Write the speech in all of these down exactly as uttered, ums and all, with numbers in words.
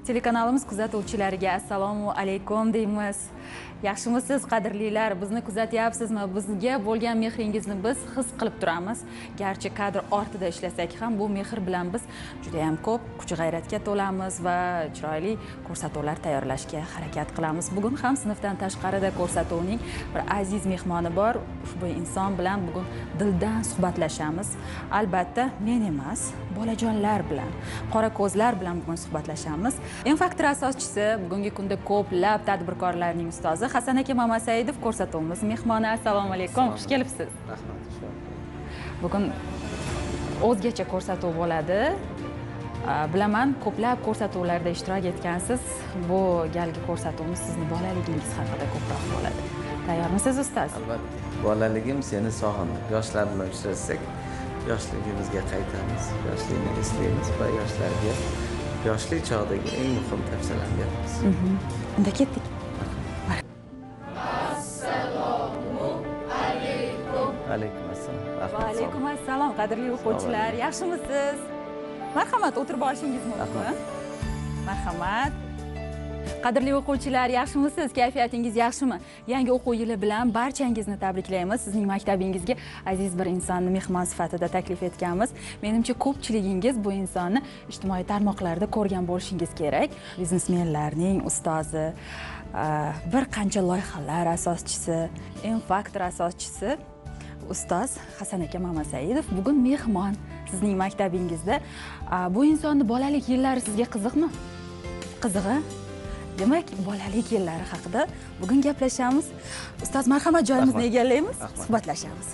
Telekanalimiz kuzatuvchilariga assalomu alaykum deymiz. Yaxshimisiz qadrlilar? Bizni kuzatyapsizmi? Bizga bo'lgan mehringizni biz his qilib turamiz. Garchi kadr ortida ishlasak ham bu mehr bilan biz juda ham ko'p kuch-g'ayratga to'lamiz va chiroyli ko'rsatuvlar tayyorlashga harakat qilamiz. Bugun ham sinfdan tashqarida ko'rsatuvning bir aziz mehmoni bor. Ushbu inson bilan bugun dildan suhbatlashamiz. Albatta, men emas, bolajonlar bilan, qora ko'zlar bilan bugun suhbatlashamiz. Infaktor asoschisi, bugungi kunda ko'plab tadbirkorlarning ustozi Hasan aka Mamasaidov ko'rsatuvimiz mehmoni. Assalomu alaykum, xush kelibsiz. Rahmat. Bugun o'zgacha ko'rsatuv bo'ladi. Bilaman, ko'plab ko'rsatuvlarda ishtirok etgansiz. Bu galgi ko'rsatuvimiz sizning bolaligingiz haqida ko'proq bo'ladi. Tayyormisiz ustoz? Albatta. Bolaligim seni sog'indim. Yoshlar bilan uchrashsak, yoshligimizga qaytamiz, yoshlikni eslaymiz va yoshlarga yoshlik chog'dagi eng muhim tavsiyalarni beramiz. Unda ketdik. Alaykum assalom. Va alaykum assalom, qadrli o'quvchilar. Yaxshimisiz? Marhamat, o'tirib olishingiz mumkin. Marhamat. Qadrli o'quvchilar, yaxshimisiz? Kayfiyatingiz yaxshimi? Yangi o'quv yili bilan barchangizni tabriklaymiz. Sizning maktabingizga aziz bir insonni mehmon sifatida taklif etganmiz. Menimcha ko'pchiligingiz bu insonni ijtimoiy tarmoqlarda ko'rgan bo'lishingiz kerak. Biznesmenlarning ustozi, bir qancha loyihalar asoschisi, Infaktor asoschisi ustoz Hasan aka Mamasaidov bugun mehmon sizning maktabingizda. Bu insonni bolalik yillari sizga qiziqmi? Qizig'i? Demak, bolalik yillari haqida bugun gaplashamiz. Ustoz, marhamat, joyimizni egallaymiz, suhbatlashamiz.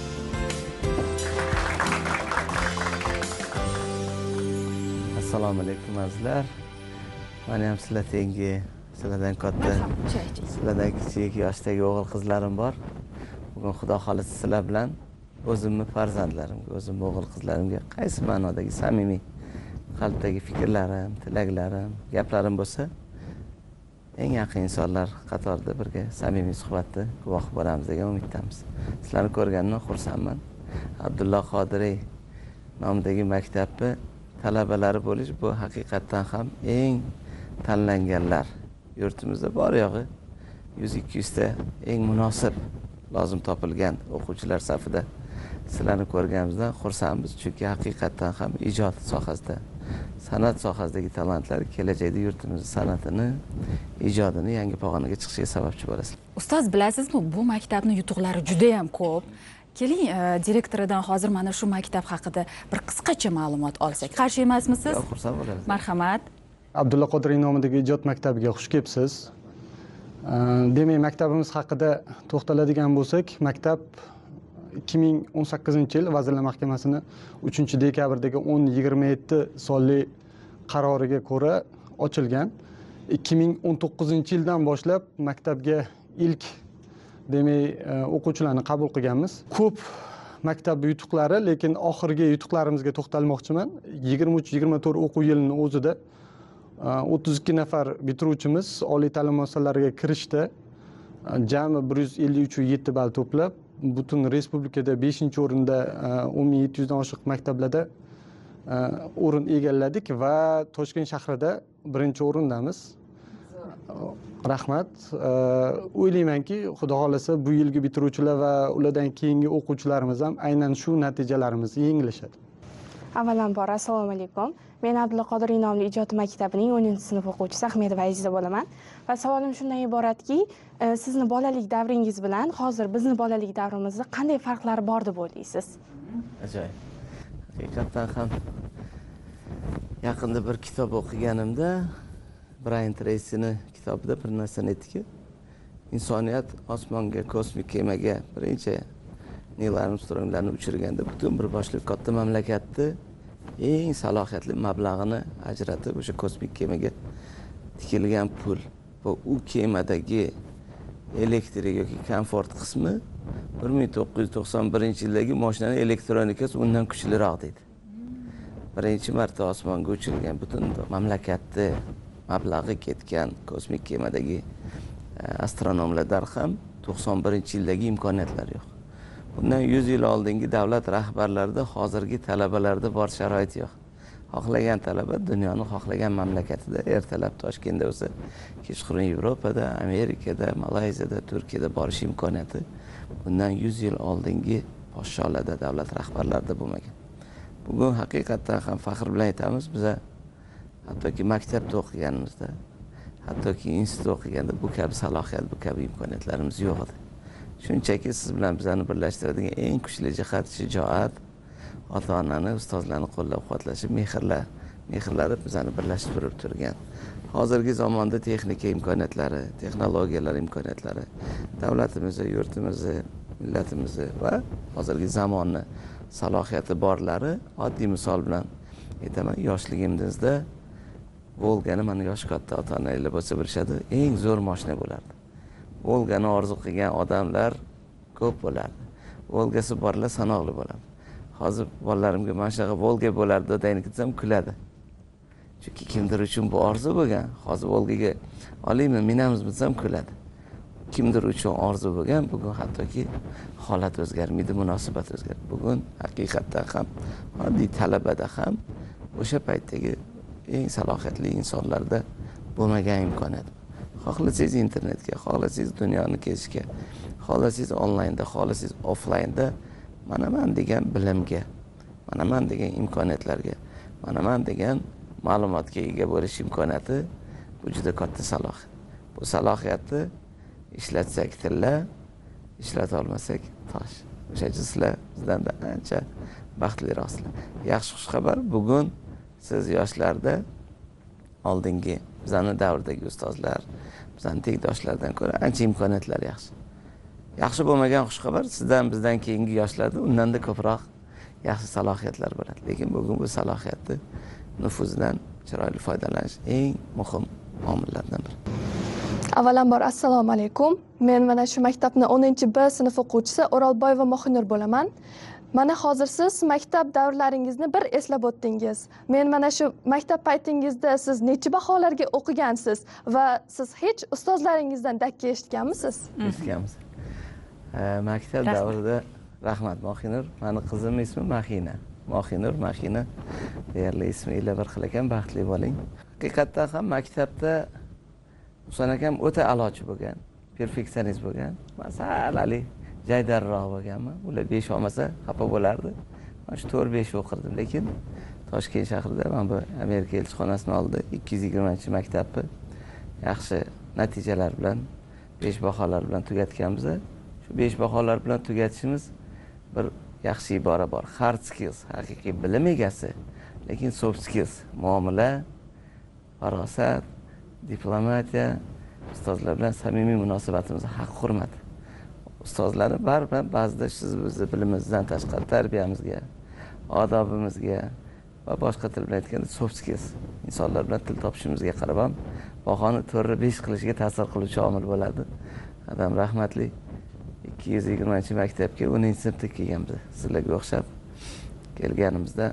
Assalomu alaykum azizlar. Mana ham sizlar tengi, sizlardan katta, sizlardan kichik yoshdagi o'g'il-qizlarim bor. Bugun Xudo xolisi sizlar bilan o'zimni farzandlarimga, o'zimni o'g'il-qizlarimga qaysi ma'nodagi samimiy qalbdagi fikrlarim, tilaklarim, gaplarim bo'lsa, eng yaqin insonlar qatorida birga samimiy suhbatni guvohi bo'lamiz degan umiddamiz. Sizlarni ko'rganimdan xursandman. Abdulla Qodiriy nomidagi maktabni talabalari bo'lish bu haqiqatdan ham eng tanlanganlar. Yurtimizda bor yo'g'i yuz ikki yuz ta eng munosib lozim topilgan o'quvchilar safida sizlarni ko'rganimizdan xursandmiz, chunki haqiqatdan ham ijod sohasida, san'at sohasidagi talantlar kelajakda yurtimizning san'atini, ijodini yangi pog'onaga chiqishiga sababchi bo'lasizlar. Ustoz, bilasizmi, bu maktabning yutuqlari juda ham ko'p. Keling, direktoridan hozir mana shu maktab haqida bir qisqacha ma'lumot olsak. Qarshi emasmisiz? Yo'q, xursand bo'lamiz. Marhamat. Abdulla Qodiriy nomidagi ijod maktabiga xush kelibsiz. Demak, maktabimiz haqida to'xtaladigan bo'lsak, maktab ikki ming o'n sakkizinchi yil Vazirlar Mahkamasining uchinchi dekabrdagi o'n yigirma yetti sonli qaroriga ko'ra ochilgan. ikki ming o'n to'qqizinchi yildan boshlab maktabga ilk demak o'quvchilarni qabul qilganmiz. Ko'p maktab yutuqlari, lekin oxirgi yutuqlarimizga to'xtalmoqchiman. yigirma uch yigirma to'rt o'quv yilining o'zida o'ttiz ikki nafar bitiruvchimiz oliy ta'lim muassasalariga kirishda jami bir yuz ellik uch nuqta yetti ball to'plab, butun respublikada beshinchi o'rinda o'n ming yetti yuzdan oshiq maktablarda o'rin egalladik va Toshkent shahrida birinchi o'rindamiz. Rahmat. O'ylaymanki, Xudo xolasa bu yilgi bitiruvchilar va ulardan keyingi o'quvchilarimiz ham aynan shu natijalarimizni yanglishadi. Avvalambor assalomu alaykum. Men Abdulla Qodiriy nomli ijod maktabining o'ninchi sinf o'quvchisi Ahmedova Aziza bo'laman. Va savolim shundan iboratki, sizni bolalik davringiz bilan hozir bizni bolalik davrimizda qanday farqlar bor deb o'ylaysiz? Ajoyib. Haqiqatan ham yaqinda bir kitob o'qiganimda Brian Tracy'ni kitobida bir narsani aytdiki, insoniyat osmonga, kosmik kemaga birinchi Neil Armstronglarni uchirganda butun bir boshli katta mamlakatni eng salohiyatli mablag'ini ajratib o'sha kosmik kemaga tikilgan pul va u kemadagi elektrik yoki komfort qismi bir ming to'qqiz yuz to'qson birinchi yildagi mashinaning elektronikasi undan kuchliroq deydi. Birinchi marta osmonga uchirilgan butun mamlakatni mablag'i ketgan kosmik kemadagi astronomlar ham to'qson birinchi yildagi imkoniyatlar yo'q. Bundan yuz yil oldingi davlat rahbarlarida hozirgi talabalarda bor sharoit yo'q. xohlagan talaba dunyoni xohlagan mamlakatida ertalab Toshkentda bo'lsa, kechqurun Yevropada, Amerikada, Malayziyada, Turkiyada borish imkoniyati bundan yuz yil oldingi podsholarda, davlat rahbarlarida bo'lmagan. Bugun haqiqatdan ham faxr bilan aytamiz, biza hattoki maktabda o'qiganimizda, hattoki institutda o'qiganda bu kabi salohiyat, bu kabi imkoniyatlarimiz yo'q edi. Shunchaki siz bilan bizani birlashtiradigan eng kuchli jihat shijoat, ota-onani, ustozlarni qo'llab-quvvatlashi, mehrlar, mehrlari bizani birlashtirib turgan. Hozirgi zamonda texnika imkoniyatlari, texnologiyalar imkoniyatlari davlatimizni, yurtimizni, millatimizni va hozirgi zamonni salohiyati borlari, oddiy misol bilan aytaman, yoshligimizda Volgani mana yosh katta ota-onalar bo'lsa bilishadi, eng zo'r mashina bo'lardi. Volgani orzu qilgan odamlar ko'p bo'lardi. Volgasi borlar sanoqli bo'ladi. Hozir bolalarimga mana shunaqa Volga bo'lardi deb aytsam kuladi. Chunki kimdir uchun bu orzu bo'lgan. Hozir Volgaga olaymi, minamiz desam kuladi. Kimdir uchun orzu bo'lgan, bugun hattoki holat o'zgarmaydi, munosabat o'zgardi. Bugun haqiqatdan ham oddiy talabada ham o'sha paytdagi eng salohiyatli insonlarda bo'lmagan imkoniyat. Xohlasangiz internetga, xohlasangiz dunyoni kezishga, xohlasangiz onlaynda, xohlasangiz offlaynda, mana men degan bilimga, mana men degan imkoniyatlarga, mana men degan ma'lumotga ega bo'lish imkoniyati bu juda katta salohiyat. Bu salohiyatni ishlatsak tilla, ishlata olmasak tosh. O'sha sizlar bizdan ancha baxtliroqsizlar. Yaxshi xushxabar, bugun siz yoshlarda oldingi bizani davrdagi ustozlar, bizani tengdoshlardan ko'ra ancha imkoniyatlar yaxshi. Yaxshi bo'lmagan xushxabar, sizdan bizdan keyingi yoshlarda undanda ko'proq yaxshi salohiyatlar bo'ladi. Lekin bugun bu salohiyatni nufuzidan chiroyli foydalanish eng muhim omillardan biri. Avvalambor assalomu alaykum. Men mana shu maktabning o'ninchi B sinf o'quvchisi O'rolboyeva Mohinur bo'laman. Mana hozir siz maktab davrlaringizni bir eslab o'tdingiz. Men mana shu maktab paytingizda siz necha baholarga o'qigansiz va siz hech ustozlaringizdan dakki eshitganmisiz? Eshitganmiz. Maktab davrida rahmat Mohinur, meni qizim ismi Mahina. Mohinur, Mahina deyarli ismi ila bir xil ekan, baxtli bo'ling. Haqiqatdan ham maktabda Husan akam o'ta a'lochi bo'lgan, perfeksionist bo'lgan. Masalali jaydarroq bo'lganman. Ular besh olmasa xafa bo'lardi. Men shu to'rt besh o'qirdim, lekin Toshkent shahrida men bu Amerika elchixonasining oldida ikki yuz yigirmanchi maktabni yaxshi natijalar bilan, besh baholar bilan tugatganmiz. Shu besh baholar bilan tugatishimiz bir yaxshi ibora bor. Hard skills, haqiqiy bilim egasi, lekin soft skills, muomala, farosat, diplomatiya, ustozlar bilan samimiy munosabatimiz, haq hurmat. Ustozlarni baribir ba'zida siz bizni bilimimizdan tashqari tarbiyamizga, odobimizga va boshqa til bilan aytganda soft skills, insonlar bilan til topishimizga qarab ham bahoni to'rt besh qilishiga ta'sir qiluvchi omil bo'ladi. Adam rahmatli ikki yuz yigirmanchi maktabga o'ninchi sinfda kelganmiz. Sizlarga o'xshab kelganimizda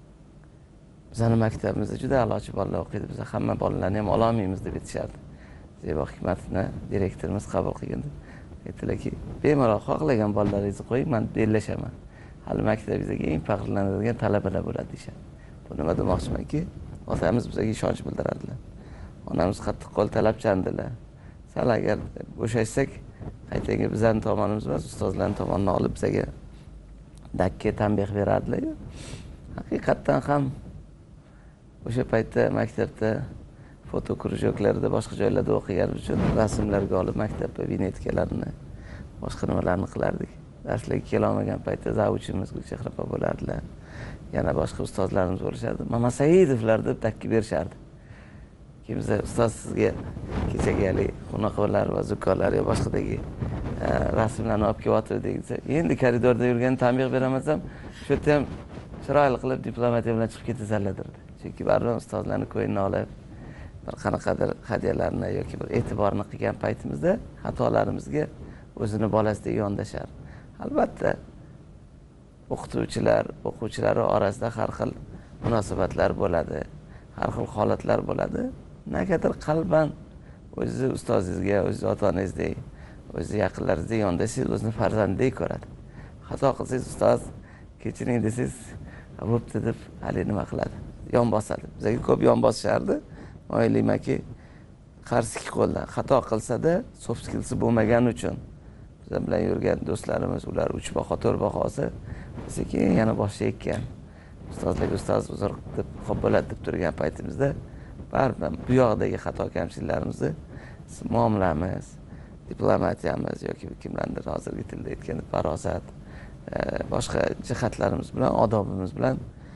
bizning maktabimizda juda a'lochi bolalar o'qiydi. Biz hamma bolalarni ham ololmaymiz deb aytishardi. Zebo Hikmatovni direktorimiz qabul qilganda aytdilarki, bemalol xohlagan bolalaringizni qo'ying, men bellashaman. Hali maktabingizga eng faxrlanadigan talabalar bo'ladi deyshadi. Bu nima demoqchimanki, otamiz bizga ishonch bildiradilar. Onamiz qattiq qo'l talabchandilar. Sal agar bo'shashsak, qaytaga bizning tomonimiz emas, ustozlarning tomonidan olib bizga dakka tanbeh beradilar. Haqiqatdan ham o'sha paytda maktabda foto krujoklarda boshqa joylarda o'qiganim uchun rasmlarga olib maktabda vinetkalarini, boshqa nimalarni qilardik. Darslarga kela olmagan paytda zavuchimiz Gulchehra opa bo'lardilar. Yana boshqa ustozlarimiz bo'lishardi. Mama Saidovlar deb dakki berishardi. Kimsa ustoz sizga kechagali xunaqolar va zukkolar yo boshqadagi rasmlarni olib kelyapti desa, endi koridorda yurgan tanbeh beramasam, shu yerda ham chiroyli qilib diplomatiya bilan chiqib ketazarlardi. Chunki baribir ustozlarni ko'yinni olib bir qanaqadir hadyalarni yoki bir e'tiborni qilgan paytimizda xatolarimizga o'zini bolasida yondashar. Albatta o'qituvchilar, o'quvchilar orasida har xil munosabatlar bo'ladi, har xil holatlar bo'ladi. Nagadir qalban o'zi ustozingizga, o'zi ota-onangizdek, o'zi yaqinlaringizdek yondashingiz o'zini farzandidek ko'radi. Xato qilsangiz ustoz kechiring desangiz, bo'pti deb hali nima qiladi. yon bosadi. Bizga ko'p yon bosishardi. Men o'ylaymanki, qarshi ikki qo'ldan xato qilsa-da, soft skills bo'lmagani uchun bizlar bilan yurgan do'stlarimiz ular uch baho, to'rt baho olsa, biz keyin yana boshqa ekan. Ustozlarga ustoz uzr deb xo'p bo'ladi deb turgan paytimizda baribir bu yoqdagi xato kamchiliklarimizni muomalamiz, diplomatiyamiz yoki kimlardir hozirgi tilda aytganda farosat, boshqa jihatlarimiz bilan, odobimiz bilan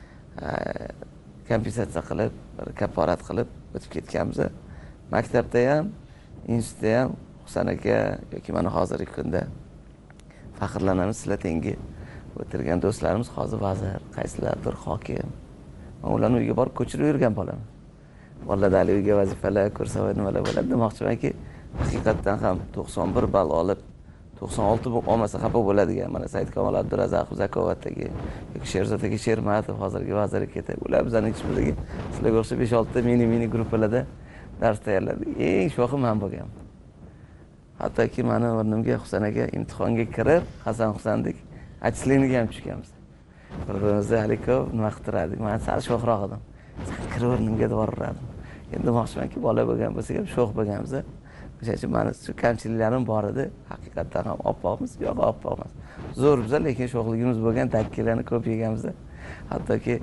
kompensatsiya qilib, kaforat qilib o'tib ketganmiz. Maktabda ham, institutda ham Husan aka yoki mana hozirgi kunda faxrlanamiz, sizlar tengi o'tirgan do'stlarimiz hozir vazir, qaysilardir hokim. Men ularni uyga borib ko'chirib yurgan bolaman. Bolalar uyga vazifalar ko'rsa nimalar bo'ladi demoqchimanki, haqiqatdan ham to'qson bir ball olib to'qson olti olmasa xafa bo'ladigan mana Saidkamol Abdurazaqov Zakovatdagi yoki Sherzod aka Shermatov hozirgi vazir ketadi. Ular bizning ichimizdagi sizlarga o'xshab besh olti mini mini gruppalarda dars tayyorladik. Eng sho'xi men bo'lganman. Hattoki meni o'rnimga Husan aka imtihonga kirib, Hasan Husandek achchiqlikniga ham tushganmiz. Bir-birimizni halikov nima qiltirardik. Men sal sho'xroq edim. Kirib o'rnimga deb yuborardim. Endi demoqchimanki, bola bo'lgan bo'lsak ham sho'x bo'lganmiz. O'sha uchun meni shu kamchiliklarim bor edi. Haqiqatdan ham oppoqmiz, yo'q oppoq emas. Zo'r biz, lekin sho'xligimiz bo'lgan, dakkilarni ko'p yeganmiz. Hattoki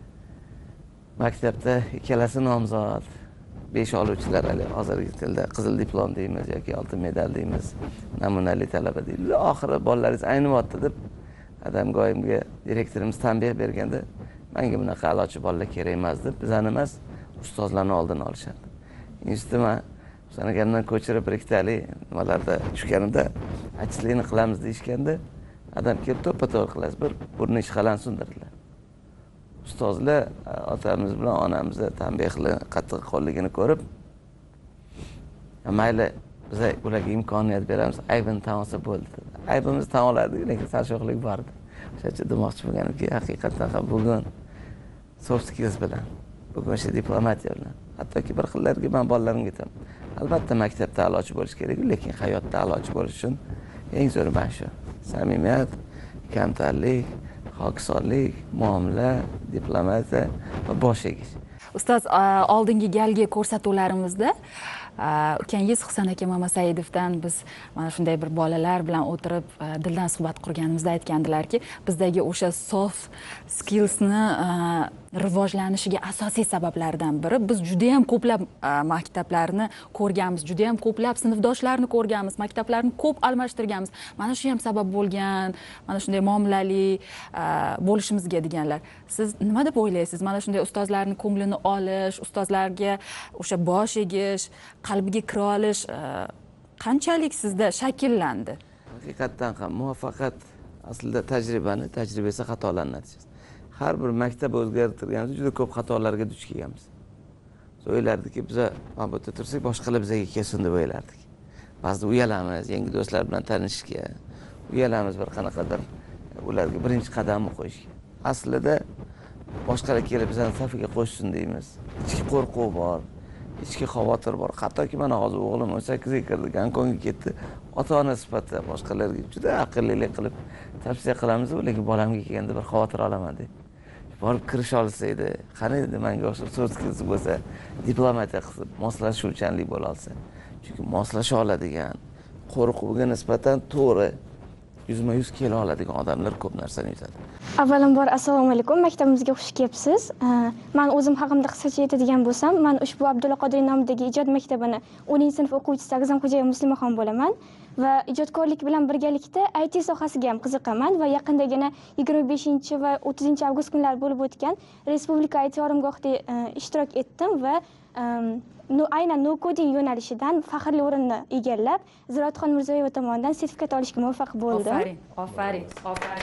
maktabda ikkalasi nomzod, besh oluvchilar hozirgi tilda qizil diplom deymiz yoki oltin medal deymiz, namunali talaba deymiz. Oxiri bolalaringiz ayniyapti deb adamgoyimga direktorimiz tanbeh berganda, menga bunaqa a'lochi bolalar kerak emas deb bizani emas, ustozlarni oldini olishadi. Institutda Husan akamdan ko'chirib bir ikkitali nimalarda tushganimda achchiqlikni qilamiz deyishganda, adam kelib to'ppa-to'g'ri qilasiz, bir burni ishqalansin sundirdilar. Ustozlar otamiz bilan onamizni tanbehli qattiq qo'lligini ko'rib, mayli biz ularga imkoniyat beramiz, aybini tan olsa bo'ldi. Aybimizni tan olardik, lekin sal sho'xlik bor edi. O'sha uchun demoqchi bo'lganimki, haqiqatdan ham bugun soft skills bilan, bugun o'sha diplomatiya bilan, hattoki bir xillarga men bolalarimga aytaman. Albatta maktabda a'lochi bo'lish kerak, lekin hayotda a'lochi bo'lish uchun eng zo'r mana shu samimiyat, kamtarlik, hokisonlik, muomala, diplomatiya va bosh egish. Ustoz, oldingi galgi ko'rsatuvlarimizda ukangiz Husan aka Mamasaidovdan biz mana shunday bir bolalar bilan o'tirib dildan suhbat qurganimizda aytgandilarki, bizdagi o'sha soft skillsni rivojlanishiga asosiy sabablardan biri biz juda ham ko'plab maktablarni ko'rganmiz, juda ham ko'plab sinfdoshlarni ko'rganmiz, maktablarni ko'p almashtirganmiz. Mana shu ham sabab bo'lgan, mana shunday muomalali bo'lishimizga deganlar. Siz nima deb o'ylaysiz? Mana shunday ustozlarning ko'nglini olish, ustozlarga o'sha bosh egish, qalbiga kira olish qanchalik sizda shakllandi? Haqiqatdan ham muvaffaqiyat aslida tajribani, tajriba esa xatolarning natijasi. Har bir maktab o'zgartirganimizda juda ko'p xatolarga duch kelganmiz. Biz o'ylardikki, biz mana bu yerda tursak, boshqalar bizga kelsin deb o'ylardik. Ba'zida uyalamiz, yangi do'stlar bilan tanishishga, uyalamiz bir qanaqadir ularga birinchi qadamni qo'yishga. Aslida boshqalar kelib bizani safiga qo'shsin deymiz. Ichki qo'rquv bor, ichki xavotir bor. Hattoki mana hozir o'g'lim o'n sakkizga kirdi, Gonkongga ketdi. Ota-ona sifatida boshqalarga juda aqllilik qilib tavsiya qilamiz, lekin bolamga kelganda bir xavotir olaman deb. Borib kirish olsa edi, qani edi menga o'xshab so'z qilsa bo'lsa, diplomatiya qilib, moslashuvchanlik bo'la olsa. Chunki moslasha oladigan, qo'rquvga nisbatan to'g'ri yuzma yuz kela oladigan odamlar ko'p narsani yutadi. Avvalambor assalomu alaykum, maktabimizga xush kelibsiz. Men o'zim haqimda qisqacha aytadigan bo'lsam, men ushbu Abdulla Qodiriy nomidagi ijod maktabini o'ninchi sinf o'quvchisi Agzamxo'jayeva Muslimaxon bo'laman va ijodkorlik bilan birgalikda I T sohasiga ham qiziqaman va yaqindagina yigirma beshinchi va o'ttizinchi avgust kunlari bo'lib o'tgan Respublika I T oromgohida ishtirok etdim va aynan no coding yo'nalishidan faxrli o'rinni egallab, Ziroatxon Mirzoyeva tomonidan sertifikat olishga muvaffaq bo'ldim. Ofarin, ofarin, ofarin.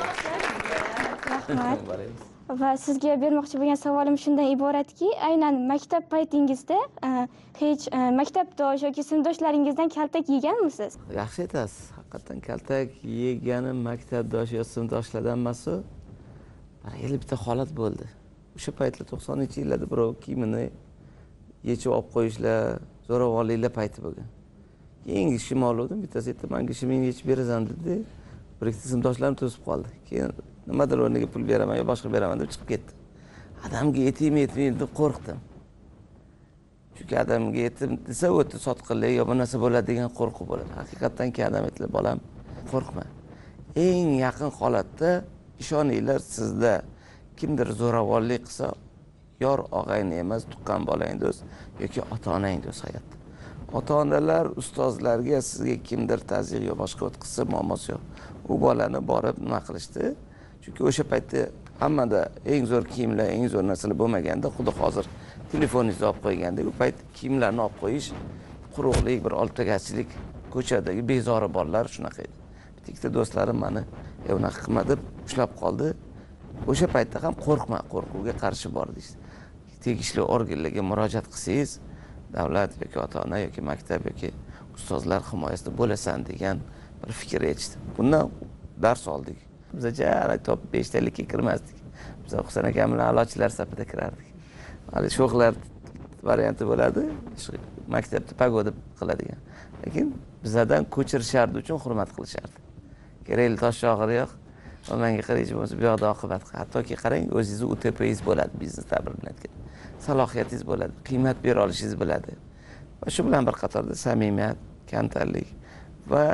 Rahmat. Va sizga bermoqchi bo'lgan savolim shundan iboratki, aynan maktab paytingizda hech maktabdosh yoki sinfdoshlaringizdan kaltak yeganmisiz? Yaxshi aytasiz. Haqiqatan kaltak yeganim maktabdosh yoki sinfdoshlardan emas-u, bir bitta holat bo'ldi. O'sha paytlar to'qsoninchi yillarda birov kiyimini yechib olib qo'yishlar, zo'ravonliklar payti bo'lgan. Keyin ishim oldim, bittasi aytdi, menga ishimni yechib berasan dedi. Bir ikkita sinfdoshlarim to'sib qoldi. Keyin nimadir o'rniga pul beraman yo boshqa beraman deb chiqib ketdi. adamga yetaymi yetmaymi deb qo'rqdim. Chunki adamga yetim desa o'ta sotqinlik yo bu narsa bo'ladi degan qo'rquv bo'ladi. Haqiqatdanki adam aytlar, bolam, qo'rqma. Eng yaqin holatda ishoninglar, sizda kimdir zo'ravonlik qilsa, yor og'ayni emas, tuqqan bolang do'st yoki ota-onang do'st hayotda. Ota-onalar ustozlarga sizga kimdir tazyiq yo boshqa o'tkazsa muammosi yo'q. U bolani borib nima qilishdi? Chunki o'sha paytda hammada eng zo'r kiyimlar, eng zo'r narsalar bo'lmaganda, xuddi hozir telefoningizni olib qo'ygandek, u payt kiyimlarni olib qo'yish, quruqlik, bir oltagachilik, ko'chadagi bezori bolalar shunaqa edi. Bitta do'stlarim meni "Ey, unaqa qilma" deb ushlab qoldi. O'sha paytda ham qo'rqma, qo'rquvga qarshi bor deysiz. Tegishli organlarga murojaat qilsangiz, davlat yoki ota-ona yoki maktab yoki ustozlar himoyasida bo'lasan degan bir fikr eshitdim. Bundan dars oldik. Biz jara top beshtalikka kirmasdik. Biz Husan aka bilan a'lochilar safida kirardik. Hali sho'xlar varianti bo'ladi, maktabda pagoda qiladigan. Lekin bizdan ko'chirishardi uchun hurmat qilishardi. Kerakli tosh shog'iri yo'q. Menga qaraychi bo'lsa, bu yoqda oqibat. Hattoki qarang, o'zingizni U T P'ingiz bo'ladi, biznes ta'bir bilan aytganda. Salohiyatingiz bo'ladi, qiymat bera olishingiz bo'ladi. Va shu bilan bir qatorda samimiyat, kamtarlik va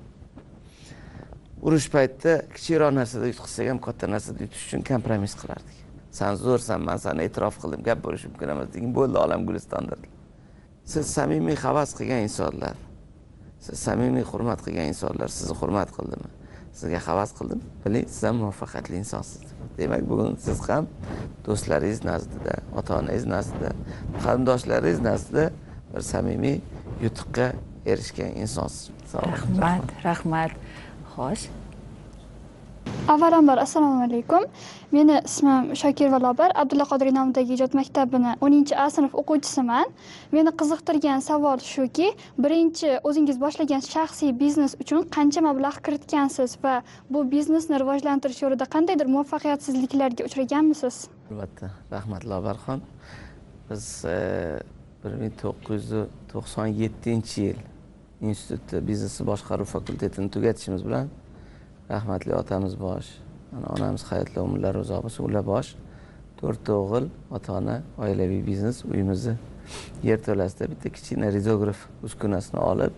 urush paytida kichikroq narsada yutqizsak ham katta narsada yutish uchun kompromiss qilardik. Sen zo'rsan, men seni e'tirof qildim, gap bo'lishi mumkin emas degan bo'ldi olam gulistondir. Siz samimiy havas qilgan insonlar, siz samimiy hurmat qilgan insonlar sizni hurmat qildimi? Sizga havas qildim, biling, siz ham muvaffaqiyatli insonsiz. Demak, bugun siz ham do'stlaringiz nazdida, ota-onangiz nazdida, qarindoshlaringiz nazdida bir samimiy yutuqqa erishgan insonsiz. Rahmat, rahmat. Xo'sh. Avvalambor assalomu alaykum. Meni ismim Shokir Valobar, Abdulla Qodiriy nomidagi ijod maktabini o'ninchi A sinf o'quvchisiman. Meni qiziqtirgan savol shuki, birinchi o'zingiz boshlagan shaxsiy biznes uchun qancha mablag' kiritgansiz va bu biznesni rivojlantirish yo'lida qandaydir muvaffaqiyatsizliklarga uchraganmisiz? Albatta, rahmat Lobarxon. Biz bir ming to'qqiz yuz to'qson yettinchi yil institutda biznesni boshqaruv fakultetini tugatishimiz bilan rahmatli otamiz bosh, onamiz hayotli umrlari uzoq bo'lsin, ular bosh, to'rtta o'g'il, ota-ona, oilaviy biznes, uyimizni yerto'lasida bitta kichkina rizograf uskunasini olib,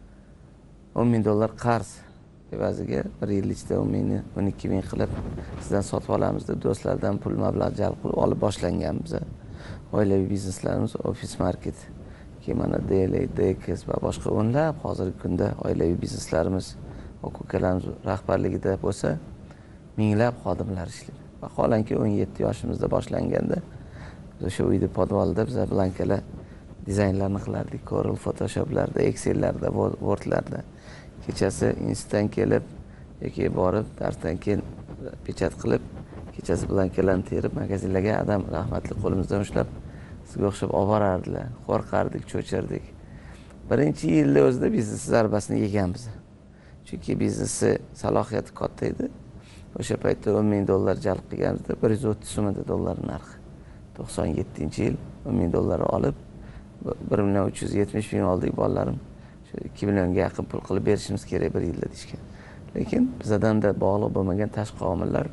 o'n ming dollar qarz evaziga bir yil ichida o'n mingni o'n ikki ming qilib sizdan sotib olamiz deb do'stlardan pul mablag' jalb qilib olib boshlanganmiz. Oilaviy bizneslarimiz Office Market, keyin mana D L A, D K S va boshqa o'nlab hozirgi kunda oilaviy bizneslarimiz aka-ukalarimiz rahbarligida bo'lsa, minglab xodimlar ishlaydi. Vaholanki o'n yetti yoshimizda boshlanganda o'sha uyda podvalda biz blankalar dizaynlarni qilardik, Corel, Photoshoplarda, Excellarda, Wordlarda. Kechasi institutdan kelib yoki borib, darsdan keyin pechat qilib, kechasi blankalarni terib magazinlarga adam rahmatli qo'limizdan ushlab sizga o'xshab olib borardilar. Qo'rqardik, cho'chirdik. Birinchi yilda o'zida biznes zarbasini yeganmiz. Chunki biznesi salohiyati katta edi. O'sha paytda o'n ming dollar jalb qilganimizda bir yuz o'ttiz so'm edi dollar narxi. to'qson yettinchi yil o'n ming dollar olib bir million uch yuz yetmish ming oldik bolalarim. Shu ikki millionga yaqin pul qilib berishimiz kerak bir yilda deyishgan. Lekin bizdan da bog'liq bo'lmagan tashqi omillar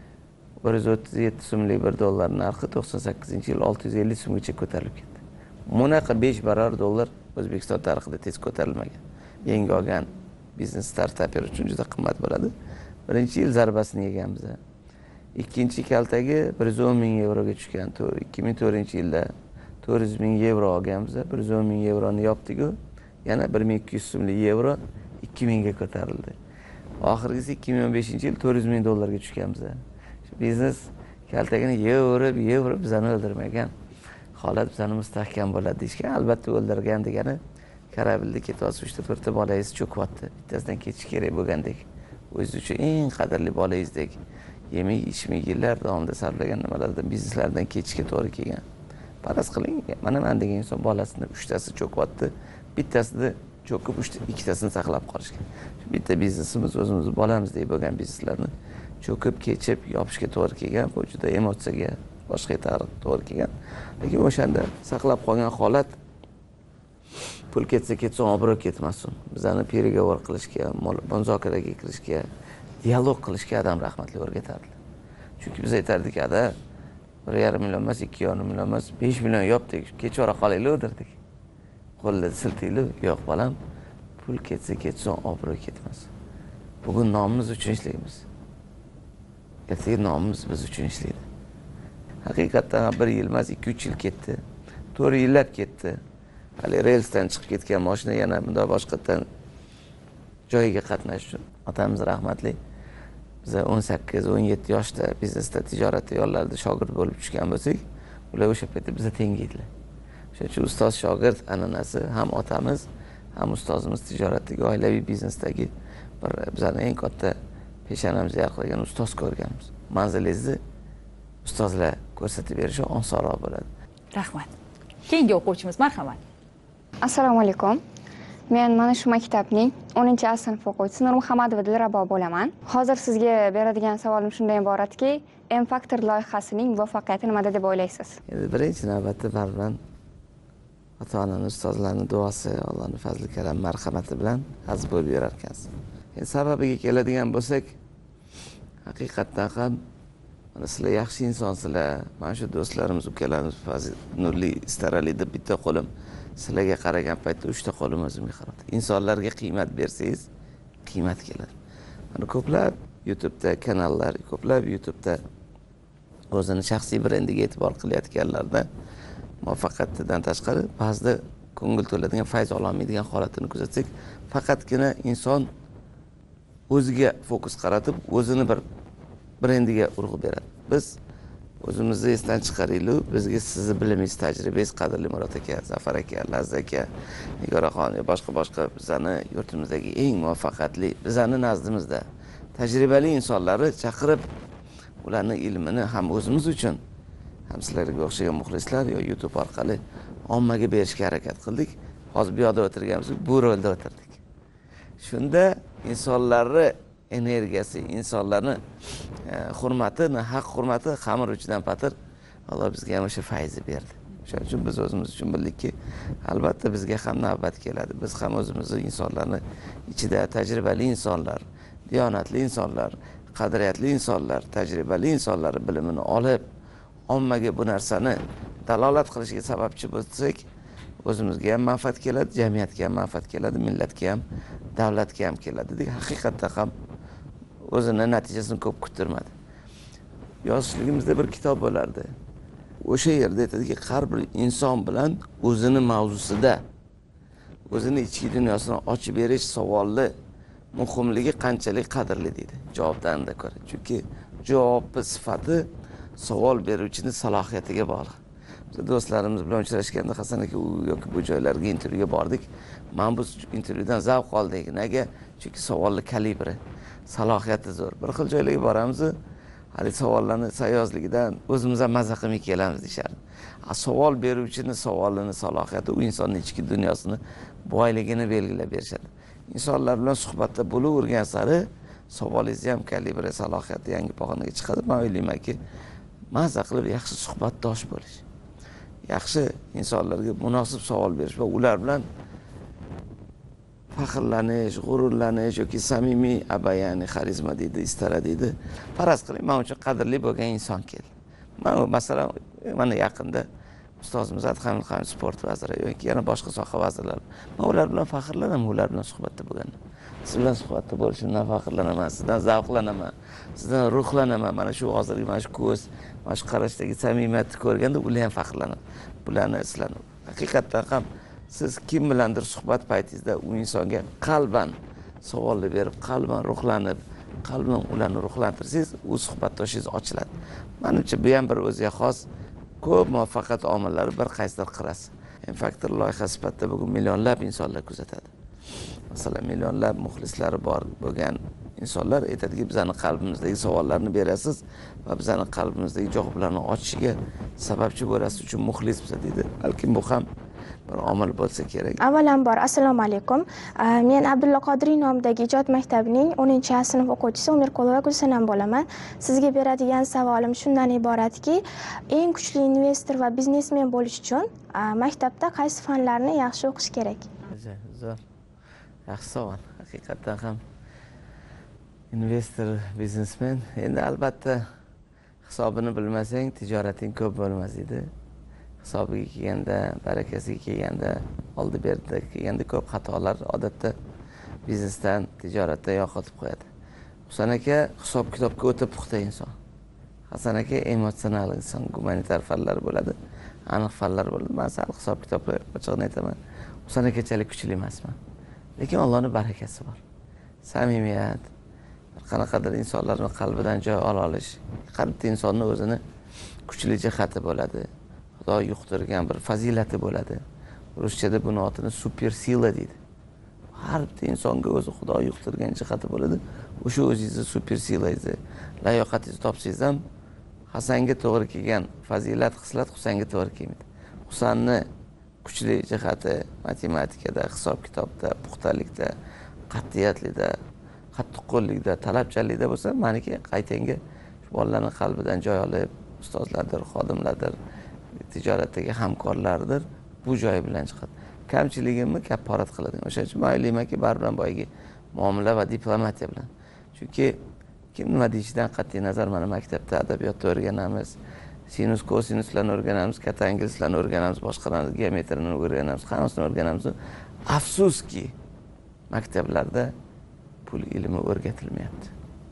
bir yuz o'ttiz yetti so'mlik bir dollar narxi to'qson sakkizinchi yil olti yuz ellik so'mgacha ko'tarilib ketdi. Bunaqa besh barobar dollar O'zbekiston tarixida tez ko'tarilmagan. Yangi olgan biznes startapер uchun juda qimmat bo'ladi. Birinchi yil zarbasini yeganmiz. Ikkinchi kaltagi bir yuz o'n ming yevroga tushgan. ikki ming to'rtinchi yilda to'rt yuz ming yevro olganmiz. bir yuz o'n ming yevroni yopdik-ku, yana bir ming ikki yuz so'mlik yevro ikki mingga ko'tarildi. Oxirgisi ikki ming o'n beshinchi yil to'rt yuz ming dollarga tushganmiz. Shu biznes kaltagini yevrib, yevrib bizani o'ldirmagan. Holat bizani mustahkam bo'ladi deyishgan. Albatta o'ldirgan degani Karabilda ketyapsiz, uchta to'rtta bolangiz cho'kyapti. Bittasidan ketish kerak bo'lgandek. O'zingiz uchun eng qadrli bolangizdek yemay, ichmay yillar davomida sarflagan nimalardan, bizneslardan ketishga to'g'ri kelgan. Faraz qiling, mana men degan inson bolasini uchtasi cho'kyapti, bittasida cho'kib, uchta ikkitasini saqlab qolishgan. Bitta biznesimiz o'zimiz bolamizdek bo'lgan bizneslarni cho'kib, kechib, yopishga to'g'ri kelgan. Bu juda emotsiyaga, boshqa to'g'ri kelgan. Lekin o'shanda saqlab qolgan holat pul ketsa ketsin, obro' ketmasin. Bizani переговор qilishga, muzokaraga kirishga, dialog qilishga adam rahmatli o'rgatardi. Chunki biz aytardik, ada bir yarim million emas, ikki yarim million emas, besh million yopdik. Kechora qolaylik o'tirdik. Qo'lda siltaylik, yo'q balam. Pul ketsa ketsin, obro' ketmas. Bugun nomimiz uchun ishlaymiz. Ertaga nomimiz biz uchun ishlaydi. Haqiqatdan bir yil emas, ikki uch yil ketdi. to'rt yillab ketdi. Hali relsdan chiqib ketgan mashina yana bunda boshqadan joyiga qatnash uchun. Otamiz rahmatli. Biz o'n sakkiz o'n yetti yoshda biznesda, tijoratda yo'llarda shogird bo'lib tushgan bo'lsak, ular o'sha paytda bizga teng edilar. Shuning uchun ustoz shogird an'anasi ham otamiz, ham ustozimiz tijoratdagi, oilaviy biznesdagi bir bizning eng katta peshonamizni yarqlagan ustoz ko'rganmiz. Manzilingizni ustozlar ko'rsatib berishi osonroq bo'ladi. Rahmat. Keyingi o'quvchimiz, marhamat. Assalomu alaykum. Men mana shu maktabning o'ninchi A sinf o'quvchisi Nurmuhammadova Dilrabo bo'laman. Hozir sizga beradigan savolim shundan iboratki, M-Factor loyihasining muvaffaqiyati nimada deb o'ylaysiz? Endi birinchi navbatda baribir ota-onaning, ustozlarning duosi, Allohning fazli karam marhamati bilan aziz bo'lib yurar ekansiz. Endi sababiga keladigan bo'lsak, haqiqatdan ham mana sizlar yaxshi insonsizlar. Mana shu do'stlarimiz, ukalarimiz Fazil, Nurli, Istarali deb bitta qo'lim sizlarga qaragan paytda uchta qo'lim o'zimga qaradi. Insonlarga qiymat bersangiz, qiymat keladi. Mana ko'plab YouTube'da kanallar, ko'plab YouTube'da o'zini shaxsiy brendiga e'tibor qilayotganlarda muvaffaqiyatdan tashqari ba'zida ko'ngil to'ladigan, fayz ololmaydigan holatini kuzatsak, faqatgina inson o'ziga fokus qaratib, o'zini bir brendiga urg'u beradi. Biz o'zimizni esdan chiqaraylik. Bizga sizni bilimingiz, tajribangiz qadrli Murod aka, Zafar aka, Lazza aka, Nigoraxon va boshqa boshqa bizani yurtimizdagi eng muvaffaqiyatli, bizani nazdimizda tajribali insonlarni chaqirib, ularning ilmini ham o'zimiz uchun, ham sizlarga o'xshagan muxlislar yo YouTube orqali ommaga berishga harakat qildik. Hozir bu yerda o'tirganmiz, bu rolda o'tirdik. Shunda insonlarni energiyasi, insonlarni hurmati, haq hurmati xamir uchidan patir Alloh bizga ham o'sha fayzni berdi. Shuning uchun biz o'zimiz uchun bildikki, albatta bizga ham navbat keladi. Biz ham o'zimizni insonlarni ichida tajribali insonlar, diyonatli insonlar, qadriyatli insonlar, tajribali insonlar bilimini olib, ommaga bu narsani dalolat qilishiga sababchi bo'lsak, o'zimizga ham manfaat keladi, jamiyatga ham manfaat keladi, millatga ham, davlatga ham keladi. Haqiqatdan ham o'zini natijasini ko'p kuttirmadi. Yoshligimizda bir kitob bo'lardi. O'sha yerda aytadiki, har bir inson bilan o'zini mavzusida, o'zini ichki dunyosini ochib berish savolli muhimligi qanchalik qadrli deydi, javobdan da ko'ra. Chunki javobni sifati savol beruvchining salohiyatiga bog'liq. Biz do'stlarimiz bilan uchrashganda Hasan aka u yoki bu joylarga intervyuga bordik. Men bu intervyudan zavq oldik. Nega? Chunki savolli kalibri, salohiyati zo'r. Bir xil joylarga boramiz, hali savollarni sayozligidan o'zimiz ham mazza qilmay kelamiz deyishardi. Savol beruvchining savolini, salohiyati u insonning ichki dunyosini, boyligini belgilab berishadi. insonlar bilan suhbatda bo'lavergan sari savolingizni ham kalibri, salohiyati yangi pog'onaga chiqadi. Men o'ylaymanki, mazza qilib yaxshi suhbatdosh bo'lish, yaxshi insonlarga munosib savol berish va ular bilan faxrlanish, g'ururlanish yoki samimiy abayani xarizma deydi, istara deydi. Faraz qiling, men uchun qadrli bo'lgan inson keldi. Men masalan, mana yaqinda ustozimiz Adhamil Xon sport vaziri yoki yana boshqa soha vazirlari. Men ular bilan faxrlanaman, ular bilan suhbatda bo'lganman. Siz bilan suhbatda bo'lishimdan faxrlanaman, sizdan zavqlanaman, sizdan ruhlanaman. Mana shu hozirgi mana shu ko'z, mana shu qarashdagi samimiyatni ko'rganda ular ham faxrlanadi. Bularni eslanib. Haqiqatdan ham siz kim bilandir suhbat paytingizda u insonga qalban savollar berib, qalban ruhlanib, qalban ularni ruhlantirsangiz, u suhbatdoshingiz ochiladi. Menimcha bu ham bir o'ziga xos ko'p muvaffaqiyat omillari bir qaysidir qirasi. M-Factor loyiha sifatida bugun millionlab insonlar kuzatadi. Masalan, millionlab muxlislari bor bo'lgan insonlar aytadiki, bizning qalbimizdagi savollarni berasiz va bizning qalbimizdagi javoblarni ochishiga sababchi bo'lasiz uchun muxlis biz deydi. Balki bu ham bir omil bo'lsa kerak. Avvalambor assalomu alaykum. Men Abdulla Qodiriy nomidagi ijod maktabining o'ninchi A sinf o'quvchisi Umirqulova Gulsanam bo'laman. Sizga beradigan savolim shundan iboratki, eng kuchli investor va biznesmen bo'lish uchun maktabda qaysi fanlarni yaxshi o'qish kerak? Zo'r. Yaxshi savol. Haqiqatdan ham investor, biznesmen, endi albatta hisobini bilmasang tijorating ko'p bo'lmas edi. Hisobiga kelganda, barakasiga kelganda, oldi berdi kelganda ko'p xatolar odatda biznesdan, tijoratda yo'qotib qo'yadi. Husan aka hisob kitobga o'ta puxta inson. Hasan aka emotsional inson, gumanitar fanlar bo'ladi, aniq fanlar bo'ladi. Men sal hisob kitobga ochig'ini aytaman. Husan akachalik kuchli emasman. Lekin Allohning barakasi bor. Samimiyat, qanaqadir insonlarning qalbidan joy ola olish, qalbda insonning o'zini kuchli jihati bo'ladi. Xudo yuqtirgan bir fazilati bo'ladi. Ruschada buni otini super sila deydi. Har bitta insonga o'zi Xudo yuqtirgan jihati bo'ladi. O'sha o'zingizni super silangizni, layoqatingizni topsangiz ham Hasanga to'g'ri kelgan fazilat, xislat Husanga to'g'ri kelmaydi. Husanni kuchli jihati matematikada, hisob kitobda, puxtalikda, qat'iyatlikda, qattiqqo'llikda, talabchanlikda bo'lsa, meniki qaytanga bolalarning qalbidan joy olib, ustozlardir, xodimlardir, tijoratdagi hamkorlardir, bu joyi bilan chiqadi. Kamchiligimni kapporat qiladi. O'shaning uchun maylimaki baribir boyagi muomala va diplomatiya bilan. Chunki kim nima deyishidan qat'iy nazar mana maktabda adabiyotni o'rganamiz, sinus, kosinuslarni o'rganamiz, katangilslarni o'rganamiz, boshqalarni geometriyani o'rganamiz, hammasini o'rganamiz. Afsuski maktablarda pul ilmi o'rgatilmayapti.